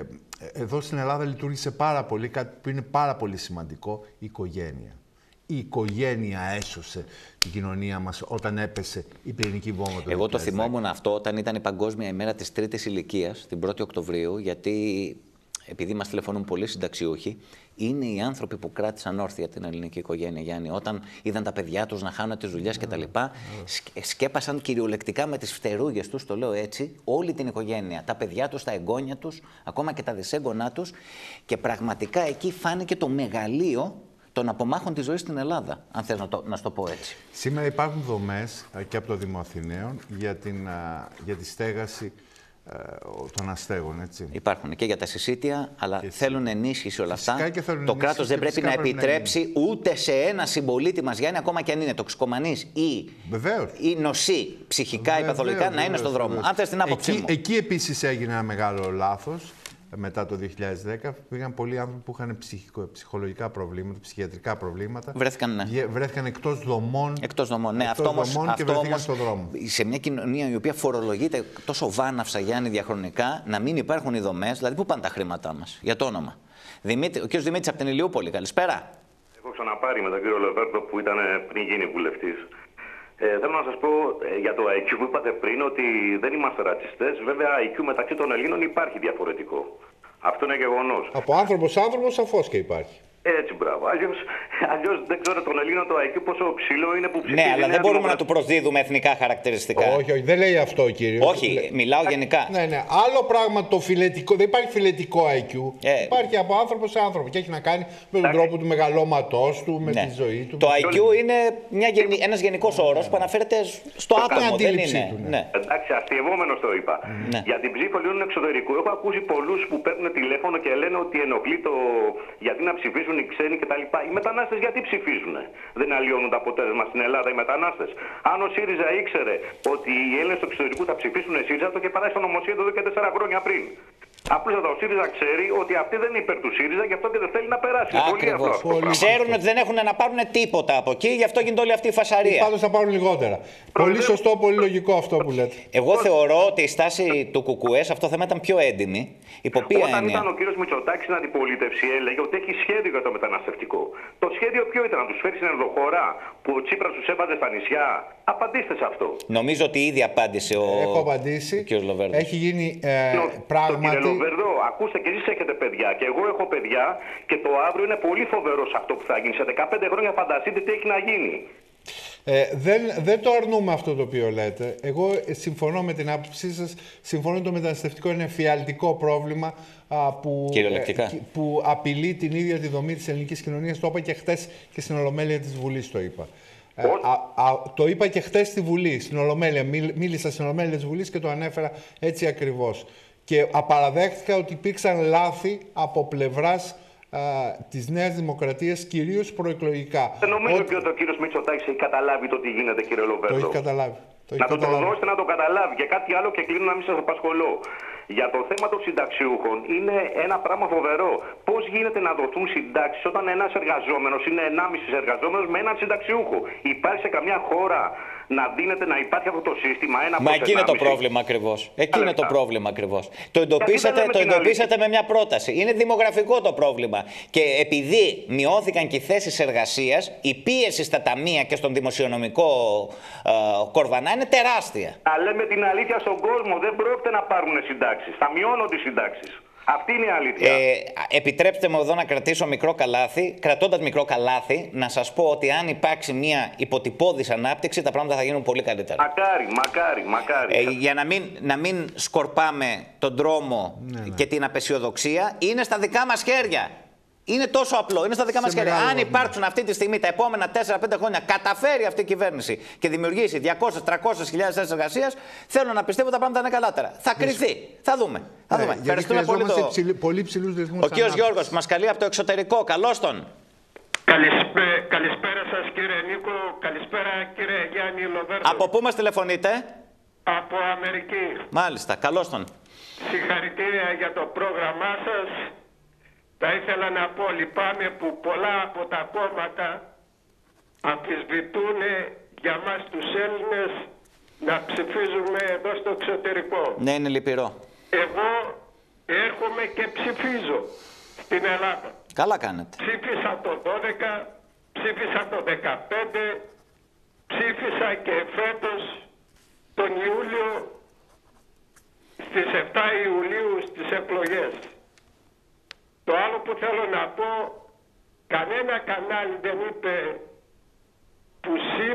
Εδώ στην Ελλάδα λειτουργήσε πάρα πολύ κάτι που είναι πάρα πολύ σημαντικό, η οικογένεια. Η οικογένεια έσωσε την κοινωνία μας όταν έπεσε η πυρηνική βόμβα. Εγώ το θυμόμουν αυτό όταν ήταν η Παγκόσμια ημέρα της 3ης ηλικίας, την 1η Οκτωβρίου, γιατί επειδή μας τηλεφωνούν πολλοί συνταξιούχοι, είναι οι άνθρωποι που κράτησαν όρθια την ελληνική οικογένεια, Γιάννη. Όταν είδαν τα παιδιά τους να χάνουν τις δουλειές κτλ., σκέπασαν κυριολεκτικά με τις φτερούγες τους, το λέω έτσι, όλη την οικογένεια. Τα παιδιά τους, τα εγγόνια τους, ακόμα και τα δυσέγγονά τους. Και πραγματικά εκεί φάνηκε το μεγαλείο των απομάχων της ζωής στην Ελλάδα, αν θες να σου το πω έτσι. Σήμερα υπάρχουν δομές και από το Δήμο Αθηναίων για τη στέγαση των αστέγων, έτσι. Υπάρχουν και για τα συσίτια, αλλά θέλουν ενίσχυση όλα αυτά. Το κράτος δεν πρέπει να επιτρέψει ούτε σε ένα συμπολίτη μας, Γιάννη, ακόμα και αν είναι τοξικομανής ή νοσή ψυχικά ή παθολογικά, να είναι στον δρόμο. Αν θες την άποψή μου. Εκεί επίσης έγινε ένα μεγάλο λάθος. Μετά το 2010 πήγαν πολλοί άνθρωποι που είχαν ψυχολογικά προβλήματα, ψυχιατρικά προβλήματα. Βρέθηκαν εκτός δομών. Ναι, αυτό όμως στον δρόμο. Σε μια κοινωνία η οποία φορολογείται τόσο βάναυσα, Γιάννη, διαχρονικά, να μην υπάρχουν οι δομές. Δηλαδή, πού πάνε τα χρήματά μας, για το όνομα. Ο κ. Δημήτρης από την Ηλιούπολη, καλησπέρα. Έχω ξαναπάρει με τον κύριο Λεβέρδο που ήταν πριν γίνει βουλευτής. Θέλω να σας πω για το IQ που είπατε πριν ότι δεν είμαστε ρατσιστές. Βέβαια, IQ μεταξύ των Ελλήνων υπάρχει διαφορετικό. Αυτό είναι γεγονός. Από άνθρωπο σε άνθρωπο σαφώς και υπάρχει. Έτσι, μπράβο. Αλλιώς δεν ξέρω τον Ελλήνο το IQ πόσο ψηλό είναι που ψηφίζει. Ναι, αλλά δεν μπορούμε να του προσδίδουμε εθνικά χαρακτηριστικά. Όχι, δεν λέει αυτό, κύριε. Όχι, μιλάω γενικά. Ναι. Άλλο πράγμα το φιλετικό. Δεν υπάρχει φιλετικό IQ. Υπάρχει από άνθρωπο σε άνθρωπο και έχει να κάνει με τον τρόπο του μεγαλώματός του, με τη ζωή του. Το IQ είναι ένας γενικός όρος που αναφέρεται στο άτομο. Δεν είναι. Εντάξει, αστειευόμενος το είπα. Για την ψήφο Ελλήνων εξωτερικού έχω ακούσει πολλούς που παίρνουν τηλέφωνο και λένε ότι ενοχλεί το γιατί να ψηφίσουν οι ξένοι κτλ. Οι μετανάστες γιατί ψηφίζουν? Δεν αλλοιώνουν το αποτέλεσμα στην Ελλάδα οι μετανάστες? Αν ο ΣΥΡΙΖΑ ήξερε ότι οι Έλληνες του εξωτερικού θα ψηφίσουν ΣΥΡΙΖΑ, το είχε περάσει στο νομοσχέδιο εδώ και 4 χρόνια πριν. Απλούστατα ο ΣΥΡΙΖΑ ξέρει ότι αυτή δεν είναι υπέρ του ΣΥΡΙΖΑ, γι' αυτό και δεν θέλει να περάσει. Ξέρουν ότι δεν έχουν να πάρουν τίποτα από εκεί, γι' αυτό γίνεται όλη αυτή η φασαρία. Πάντως θα πάρουν λιγότερα. Πολύ σωστό, πολύ λογικό αυτό που λέτε. Εγώ θεωρώ ότι η στάση του ΚΚΕ σε αυτό το θέμα ήταν πιο έντιμη. Όταν ήταν ο κύριος Μητσοτάκης στην αντιπολίτευση, έλεγε ότι έχει σχέδιο για το μεταναστευτικό. Το σχέδιο ποιο ήταν? Να τους φέρει στην ενδοχώρα που ο Τσίπρας τους έβαζε στα νησιά? Απαντήστε σε αυτό. Νομίζω ότι ήδη απάντησε ο κ. Λοβέρδο. Έχει γίνει πράγματι. Κύριε Λοβέρδο, ακούστε, και εσείς έχετε παιδιά και εγώ έχω παιδιά και το αύριο είναι πολύ φοβερό σε αυτό που θα γίνει. Σε 15 χρόνια φανταστείτε τι έχει να γίνει. Δεν το αρνούμε αυτό το οποίο λέτε. Εγώ συμφωνώ με την άποψή σας. Συμφωνώ ότι το μεταναστευτικό είναι εφιαλτικό πρόβλημα που απειλεί την ίδια τη δομή της ελληνικής κοινωνίας. Το είπα και χτες και στην Ολομέλεια της Βουλής το είπα. Το είπα και χτες στη Βουλή, στην Ολομέλεια. Μίλησα στην Ολομέλεια της Βουλής και το ανέφερα έτσι ακριβώς. Και απαραδέχτηκα ότι υπήρξαν λάθη από πλευράς της Νέας Δημοκρατίας, κυρίως προεκλογικά. Δεν νομίζω ότι ο κύριος Μητσοτάκης έχει καταλάβει το τι γίνεται, κύριε Λοβέρδο. Το έχει καταλάβει. Να το δώσετε να το καταλάβει. Και κάτι άλλο και κλείνω να μην σας απασχολώ. Για το θέμα των συνταξιούχων είναι ένα πράγμα φοβερό. Πώς γίνεται να δοθούν συντάξεις όταν ένας εργαζόμενος είναι 1,5 εργαζόμενος με έναν συνταξιούχο? Υπάρχει σε καμιά χώρα να δίνεται να υπάρχει αυτό το σύστημα? Μα εκεί είναι το πρόβλημα ακριβώς. Εκεί είναι το πρόβλημα ακριβώς. Το εντοπίσατε με μια πρόταση. Είναι δημογραφικό το πρόβλημα. Και επειδή μειώθηκαν και οι θέσεις εργασίας, η πίεση στα ταμεία και στον δημοσιονομικό κορβανά είναι τεράστια. Να λέμε την αλήθεια στον κόσμο, δεν πρόκειται να πάρουν συντάξεις. Θα μειώνονται οι συντάξεις. Αυτή είναι η αλήθεια. Επιτρέψτε μου εδώ να κρατήσω μικρό καλάθι. Κρατώντας μικρό καλάθι, να σας πω ότι αν υπάρξει μια υποτυπώδης ανάπτυξη, τα πράγματα θα γίνουν πολύ καλύτερα. Μακάρι. Για να μην σκορπάμε τον δρόμο και την απεσιοδοξία, είναι στα δικά μας χέρια. Είναι τόσο απλό, είναι στα δικά μας χέρια. Αν υπάρξουν αυτή τη στιγμή τα επόμενα 4-5 χρόνια, καταφέρει αυτή η κυβέρνηση και δημιουργήσει 200-300 χιλιάδες θέσεις εργασίας, θέλω να πιστεύω ότι τα πράγματα είναι καλύτερα. Θα κρυθεί. Θα δούμε. Ευχαριστούμε πολύ ψηλούς ρυθμούς. Ο κύριος Γιώργος μας καλεί από το εξωτερικό. Καλώς τον. Καλησπέρα σας, κύριε Νίκο. Καλησπέρα, κύριε Γιάννη Λοβέρδο. Από πού μας τηλεφωνείτε? Από Αμερική. Μάλιστα. Καλώς τον. Συγχαρητήρια για το πρόγραμμά σας. Θα ήθελα να πω, λυπάμαι που πολλά από τα κόμματα αμφισβητούν για μας τους Έλληνες να ψηφίζουμε εδώ στο εξωτερικό. Ναι, είναι λυπηρό. Εγώ έρχομαι και ψηφίζω στην Ελλάδα. Καλά κάνετε. Ψήφισα το 12, ψήφισα το 15, ψήφισα και φέτος τον Ιούλιο, στις 7 Ιουλίου στις εκλογές. Το άλλο που θέλω να πω, κανένα κανάλι δεν είπε που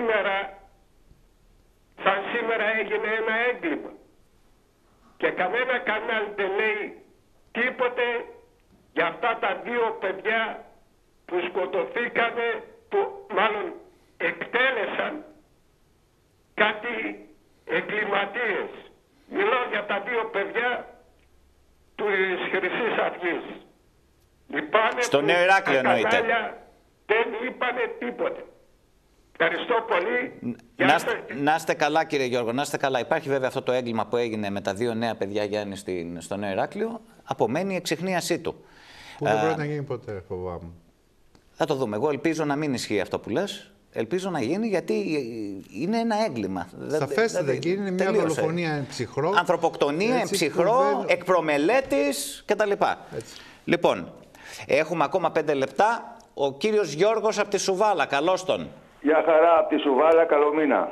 σαν σήμερα έγινε ένα έγκλημα. Και κανένα κανάλι δεν λέει τίποτε για αυτά τα 2 παιδιά που σκοτωθήκανε, που μάλλον εκτέλεσαν κάτι εγκληματίες. Μιλώ για τα 2 παιδιά της Χρυσής Αυγής. Στο Νέο Ηράκλειο εννοείται. Δεν είπανε τίποτε. Ευχαριστώ πολύ. Να είστε καλά, κύριε Γιώργο, να είστε καλά. Υπάρχει βέβαια αυτό το έγκλημα που έγινε με τα 2 νέα παιδιά, Γιάννη, στο Νέο Ηράκλειο. Απομένει η εξιχνίασή του. Που δεν πρέπει να γίνει ποτέ, φοβάμαι. Θα το δούμε. Εγώ ελπίζω να μην ισχύει αυτό που λες. Ελπίζω να γίνει, γιατί είναι ένα έγκλημα. Σαφέστατα, εκεί είναι μια δολοφονία εν ψυχρό. Ανθρωποκτονία εν ψυχρό, εκ προμελέτης κτλ. Λοιπόν, έχουμε ακόμα 5 λεπτά. Ο κύριος Γιώργος από τη Σουβάλα, καλώς τον. Γεια χαρά από τη Σουβάλα, καλό μήνα.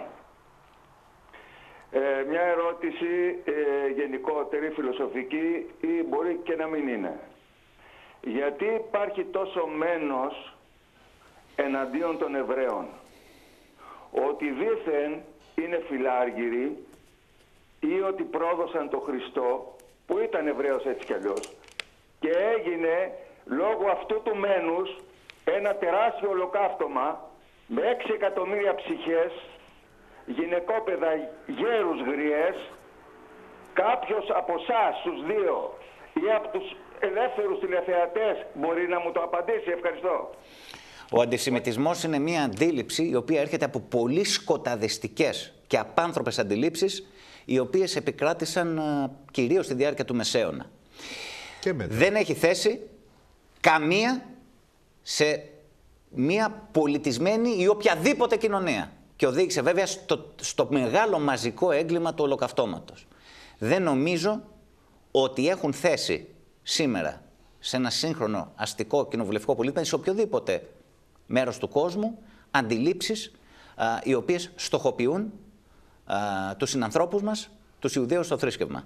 Μια ερώτηση γενικότερη, φιλοσοφική, ή μπορεί και να μην είναι. Γιατί υπάρχει τόσο μένος εναντίον των Εβραίων? Ότι δήθεν είναι φιλάργυροι ή ότι πρόδωσαν τον Χριστό, που ήταν Εβραίος έτσι κι αλλιώς, και έγινε λόγω αυτού του μένους ένα τεράστιο ολοκαύτωμα με 6 εκατομμύρια ψυχές, γυναικόπαιδα, γέρους γριές. Κάποιος από εσάς τους 2 ή από τους ελεύθερους τηλεθεατές μπορεί να μου το απαντήσει? Ευχαριστώ. Ο αντισημιτισμός είναι μια αντίληψη η οποία έρχεται από πολύ σκοταδιστικές και απάνθρωπες αντιλήψεις, οι οποίες επικράτησαν κυρίως στη διάρκεια του Μεσαίωνα. Δεν έχει θέση καμία σε μια πολιτισμένη ή οποιαδήποτε κοινωνία. Και οδήγησε βέβαια στο μεγάλο μαζικό έγκλημα του ολοκαυτώματος. Δεν νομίζω ότι έχουν θέση σήμερα σε ένα σύγχρονο αστικό κοινοβουλευτικό πολίτημα, σε οποιοδήποτε μέρος του κόσμου, αντιλήψεις οι οποίες στοχοποιούν τους συνανθρώπους μας, τους Ιουδαίους στο θρήσκευμα.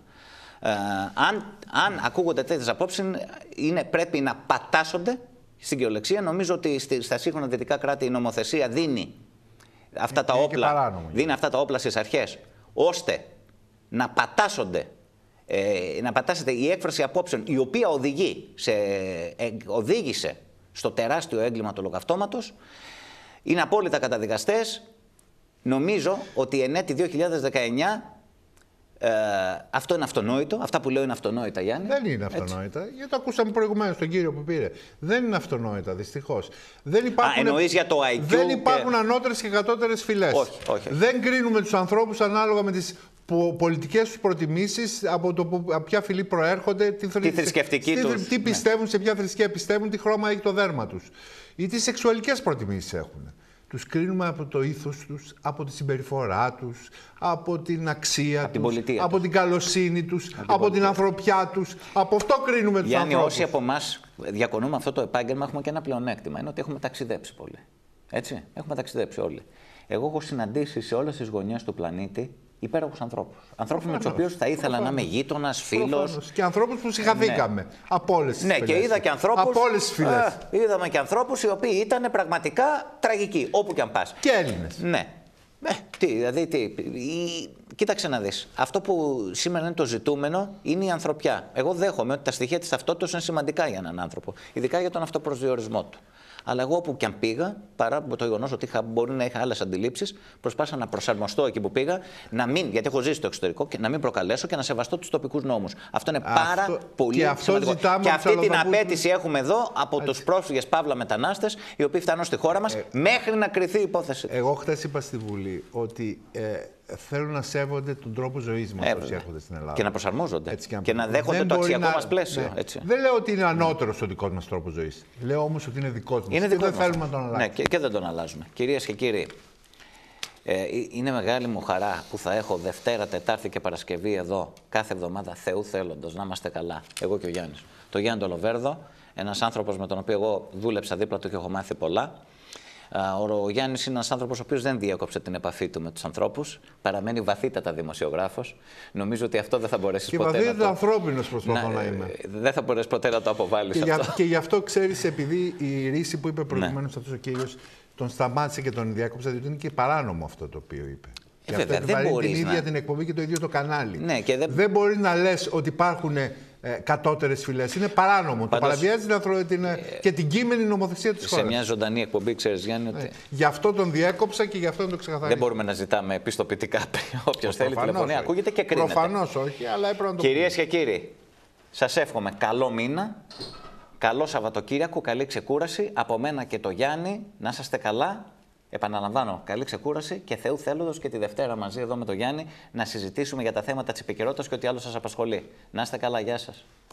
Αν ακούγονται τέτοιες απόψεις, πρέπει να πατάσσονται στην κυριολεξία. Νομίζω ότι στα σύγχρονα δυτικά κράτη η νομοθεσία δίνει αυτά τα όπλα, δίνει αυτά τα όπλα στις αρχές, ώστε να πατάσσεται η έκφραση απόψεων, η οποία οδήγησε στο τεράστιο έγκλημα του ολοκαυτώματος, είναι απόλυτα καταδικαστές. Νομίζω ότι εν έτη 2019 αυτό είναι αυτονόητο. Αυτά που λέω είναι αυτονόητα, Γιάννη. Δεν είναι αυτονόητα. Γιατί το ακούσαμε προηγουμένως τον κύριο που πήρε. Δεν είναι αυτονόητα, δυστυχώς. Εννοείς για το IQ. Δεν υπάρχουν ανώτερες και κατώτερες φυλές. Όχι. Δεν κρίνουμε τους ανθρώπους ανάλογα με τις πολιτικές τους προτιμήσεις, από ποια φυλή προέρχονται, τη θρησκευτική τους. Τι πιστεύουν, σε ποια θρησκεία πιστεύουν, τι χρώμα έχει το δέρμα τους. Ή τι σεξουαλικές προτιμήσεις έχουν. Τους κρίνουμε από το ήθος τους, από τη συμπεριφορά τους, από την αξία τους, από την καλοσύνη τους, από την ανθρωπιά τους. Από αυτό κρίνουμε τους ανθρώπους. Όσοι από εμάς διακονούμε αυτό το επάγγελμα, έχουμε και ένα πλεονέκτημα. Είναι ότι έχουμε ταξιδέψει πολύ. Έτσι, έχουμε ταξιδέψει όλοι. Εγώ έχω συναντήσει σε όλες τις γωνιές του πλανήτη υπέροχους ανθρώπους. Ανθρώπους με τους οποίους θα ήθελα να είμαι γείτονας, φίλος. Και ανθρώπους που συγχαθήκαμε. Ναι. Από όλες τις φυλές. Και είδα και ανθρώπους. Από όλες τις φυλές. Είδαμε και ανθρώπους οι οποίοι ήταν πραγματικά τραγικοί, όπου και αν πας. Και Έλληνες. Ναι. Κοίταξε να δεις. Αυτό που σήμερα είναι το ζητούμενο είναι η ανθρωπιά. Εγώ δέχομαι ότι τα στοιχεία της ταυτότητας είναι σημαντικά για έναν άνθρωπο, ειδικά για τον αυτοπροσδιορισμό του. Αλλά εγώ όπου και αν πήγα, παρά το γεγονός ότι μπορεί να είχα άλλες αντιλήψεις, προσπάθησα να προσαρμοστώ εκεί που πήγα, γιατί έχω ζήσει στο εξωτερικό, και να μην προκαλέσω και να σεβαστώ τους τοπικούς νόμους. Αυτό είναι πάρα πολύ σημαντικό. Και αυτή την απέτηση έχουμε εδώ από τους πρόσφυγες παύλα μετανάστες, οι οποίοι φτάνουν στη χώρα μας μέχρι να κριθεί η υπόθεση. Εγώ χθες είπα στη Βουλή ότι θέλουν να σέβονται τον τρόπο ζωής μας όσοι έρχονται στην Ελλάδα. Και να προσαρμόζονται. Και να δέχονται το αξιακό μας πλαίσιο. Ναι. Δεν λέω ότι είναι ανώτερος ο δικός μας τρόπος ζωής. Λέω όμως ότι είναι δικός μας. Και δεν θέλουμε να τον αλλάξουμε. Ναι, και δεν τον αλλάζουμε. Κυρίες και κύριοι, είναι μεγάλη μου χαρά που θα έχω Δευτέρα, Τετάρτη και Παρασκευή εδώ κάθε εβδομάδα, Θεού θέλοντος, να είμαστε καλά. Εγώ και ο Γιάννης. Το Γιάννη τον Λοβέρδο, ένας άνθρωπος με τον οποίο εγώ δούλεψα δίπλα του και έχω μάθει πολλά. Ο Γιάννης είναι ένας άνθρωπος ο οποίος δεν διέκοψε την επαφή του με τους ανθρώπους. Παραμένει βαθύτατα δημοσιογράφος. Νομίζω ότι αυτό δεν θα μπορέσεις ποτέ να το... Και βαθύτατα ανθρώπινος προσπαθώ να είμαι. Δεν θα μπορέσεις ποτέ να το αποβάλεις αυτό. Και γι' αυτό ξέρεις, επειδή η ρίση που είπε προηγουμένως αυτός ο κύριος τον σταμάτησε και τον διάκοψε, διότι είναι και παράνομο αυτό το οποίο είπε. Βέβαια, δεν μπορείς την ίδια την εκπομπή και το ίδιο το κανάλι. Δεν μπορεί να λες ότι υπάρχουν κατώτερες φυλές. Είναι παράνομο. Το παραβιάζει και την κείμενη νομοθεσία της χώρας. Σε μια ζωντανή εκπομπή, ξέρεις, Γιάννη, ότι... Γι' αυτό τον διέκοψα και γι' αυτό τον το ξεκαθαρίζω. Δεν μπορούμε να ζητάμε πιστοποιητικά. Όποιος θέλει τηλεφωνία ακούγεται και κρίνεται. Προφανώς όχι, αλλά έπρεπε να το πούμε. Κυρίες και κύριοι, σας εύχομαι καλό μήνα, καλό Σαββατοκύριακο, καλή ξεκούραση. Από μένα και το Γιάννη, να είσαστε καλά. Επαναλαμβάνω, καλή ξεκούραση και Θεού θέλοντος και τη Δευτέρα μαζί εδώ με τον Γιάννη να συζητήσουμε για τα θέματα της επικαιρότητας και ό,τι άλλο σας απασχολεί. Να είστε καλά, γεια σας.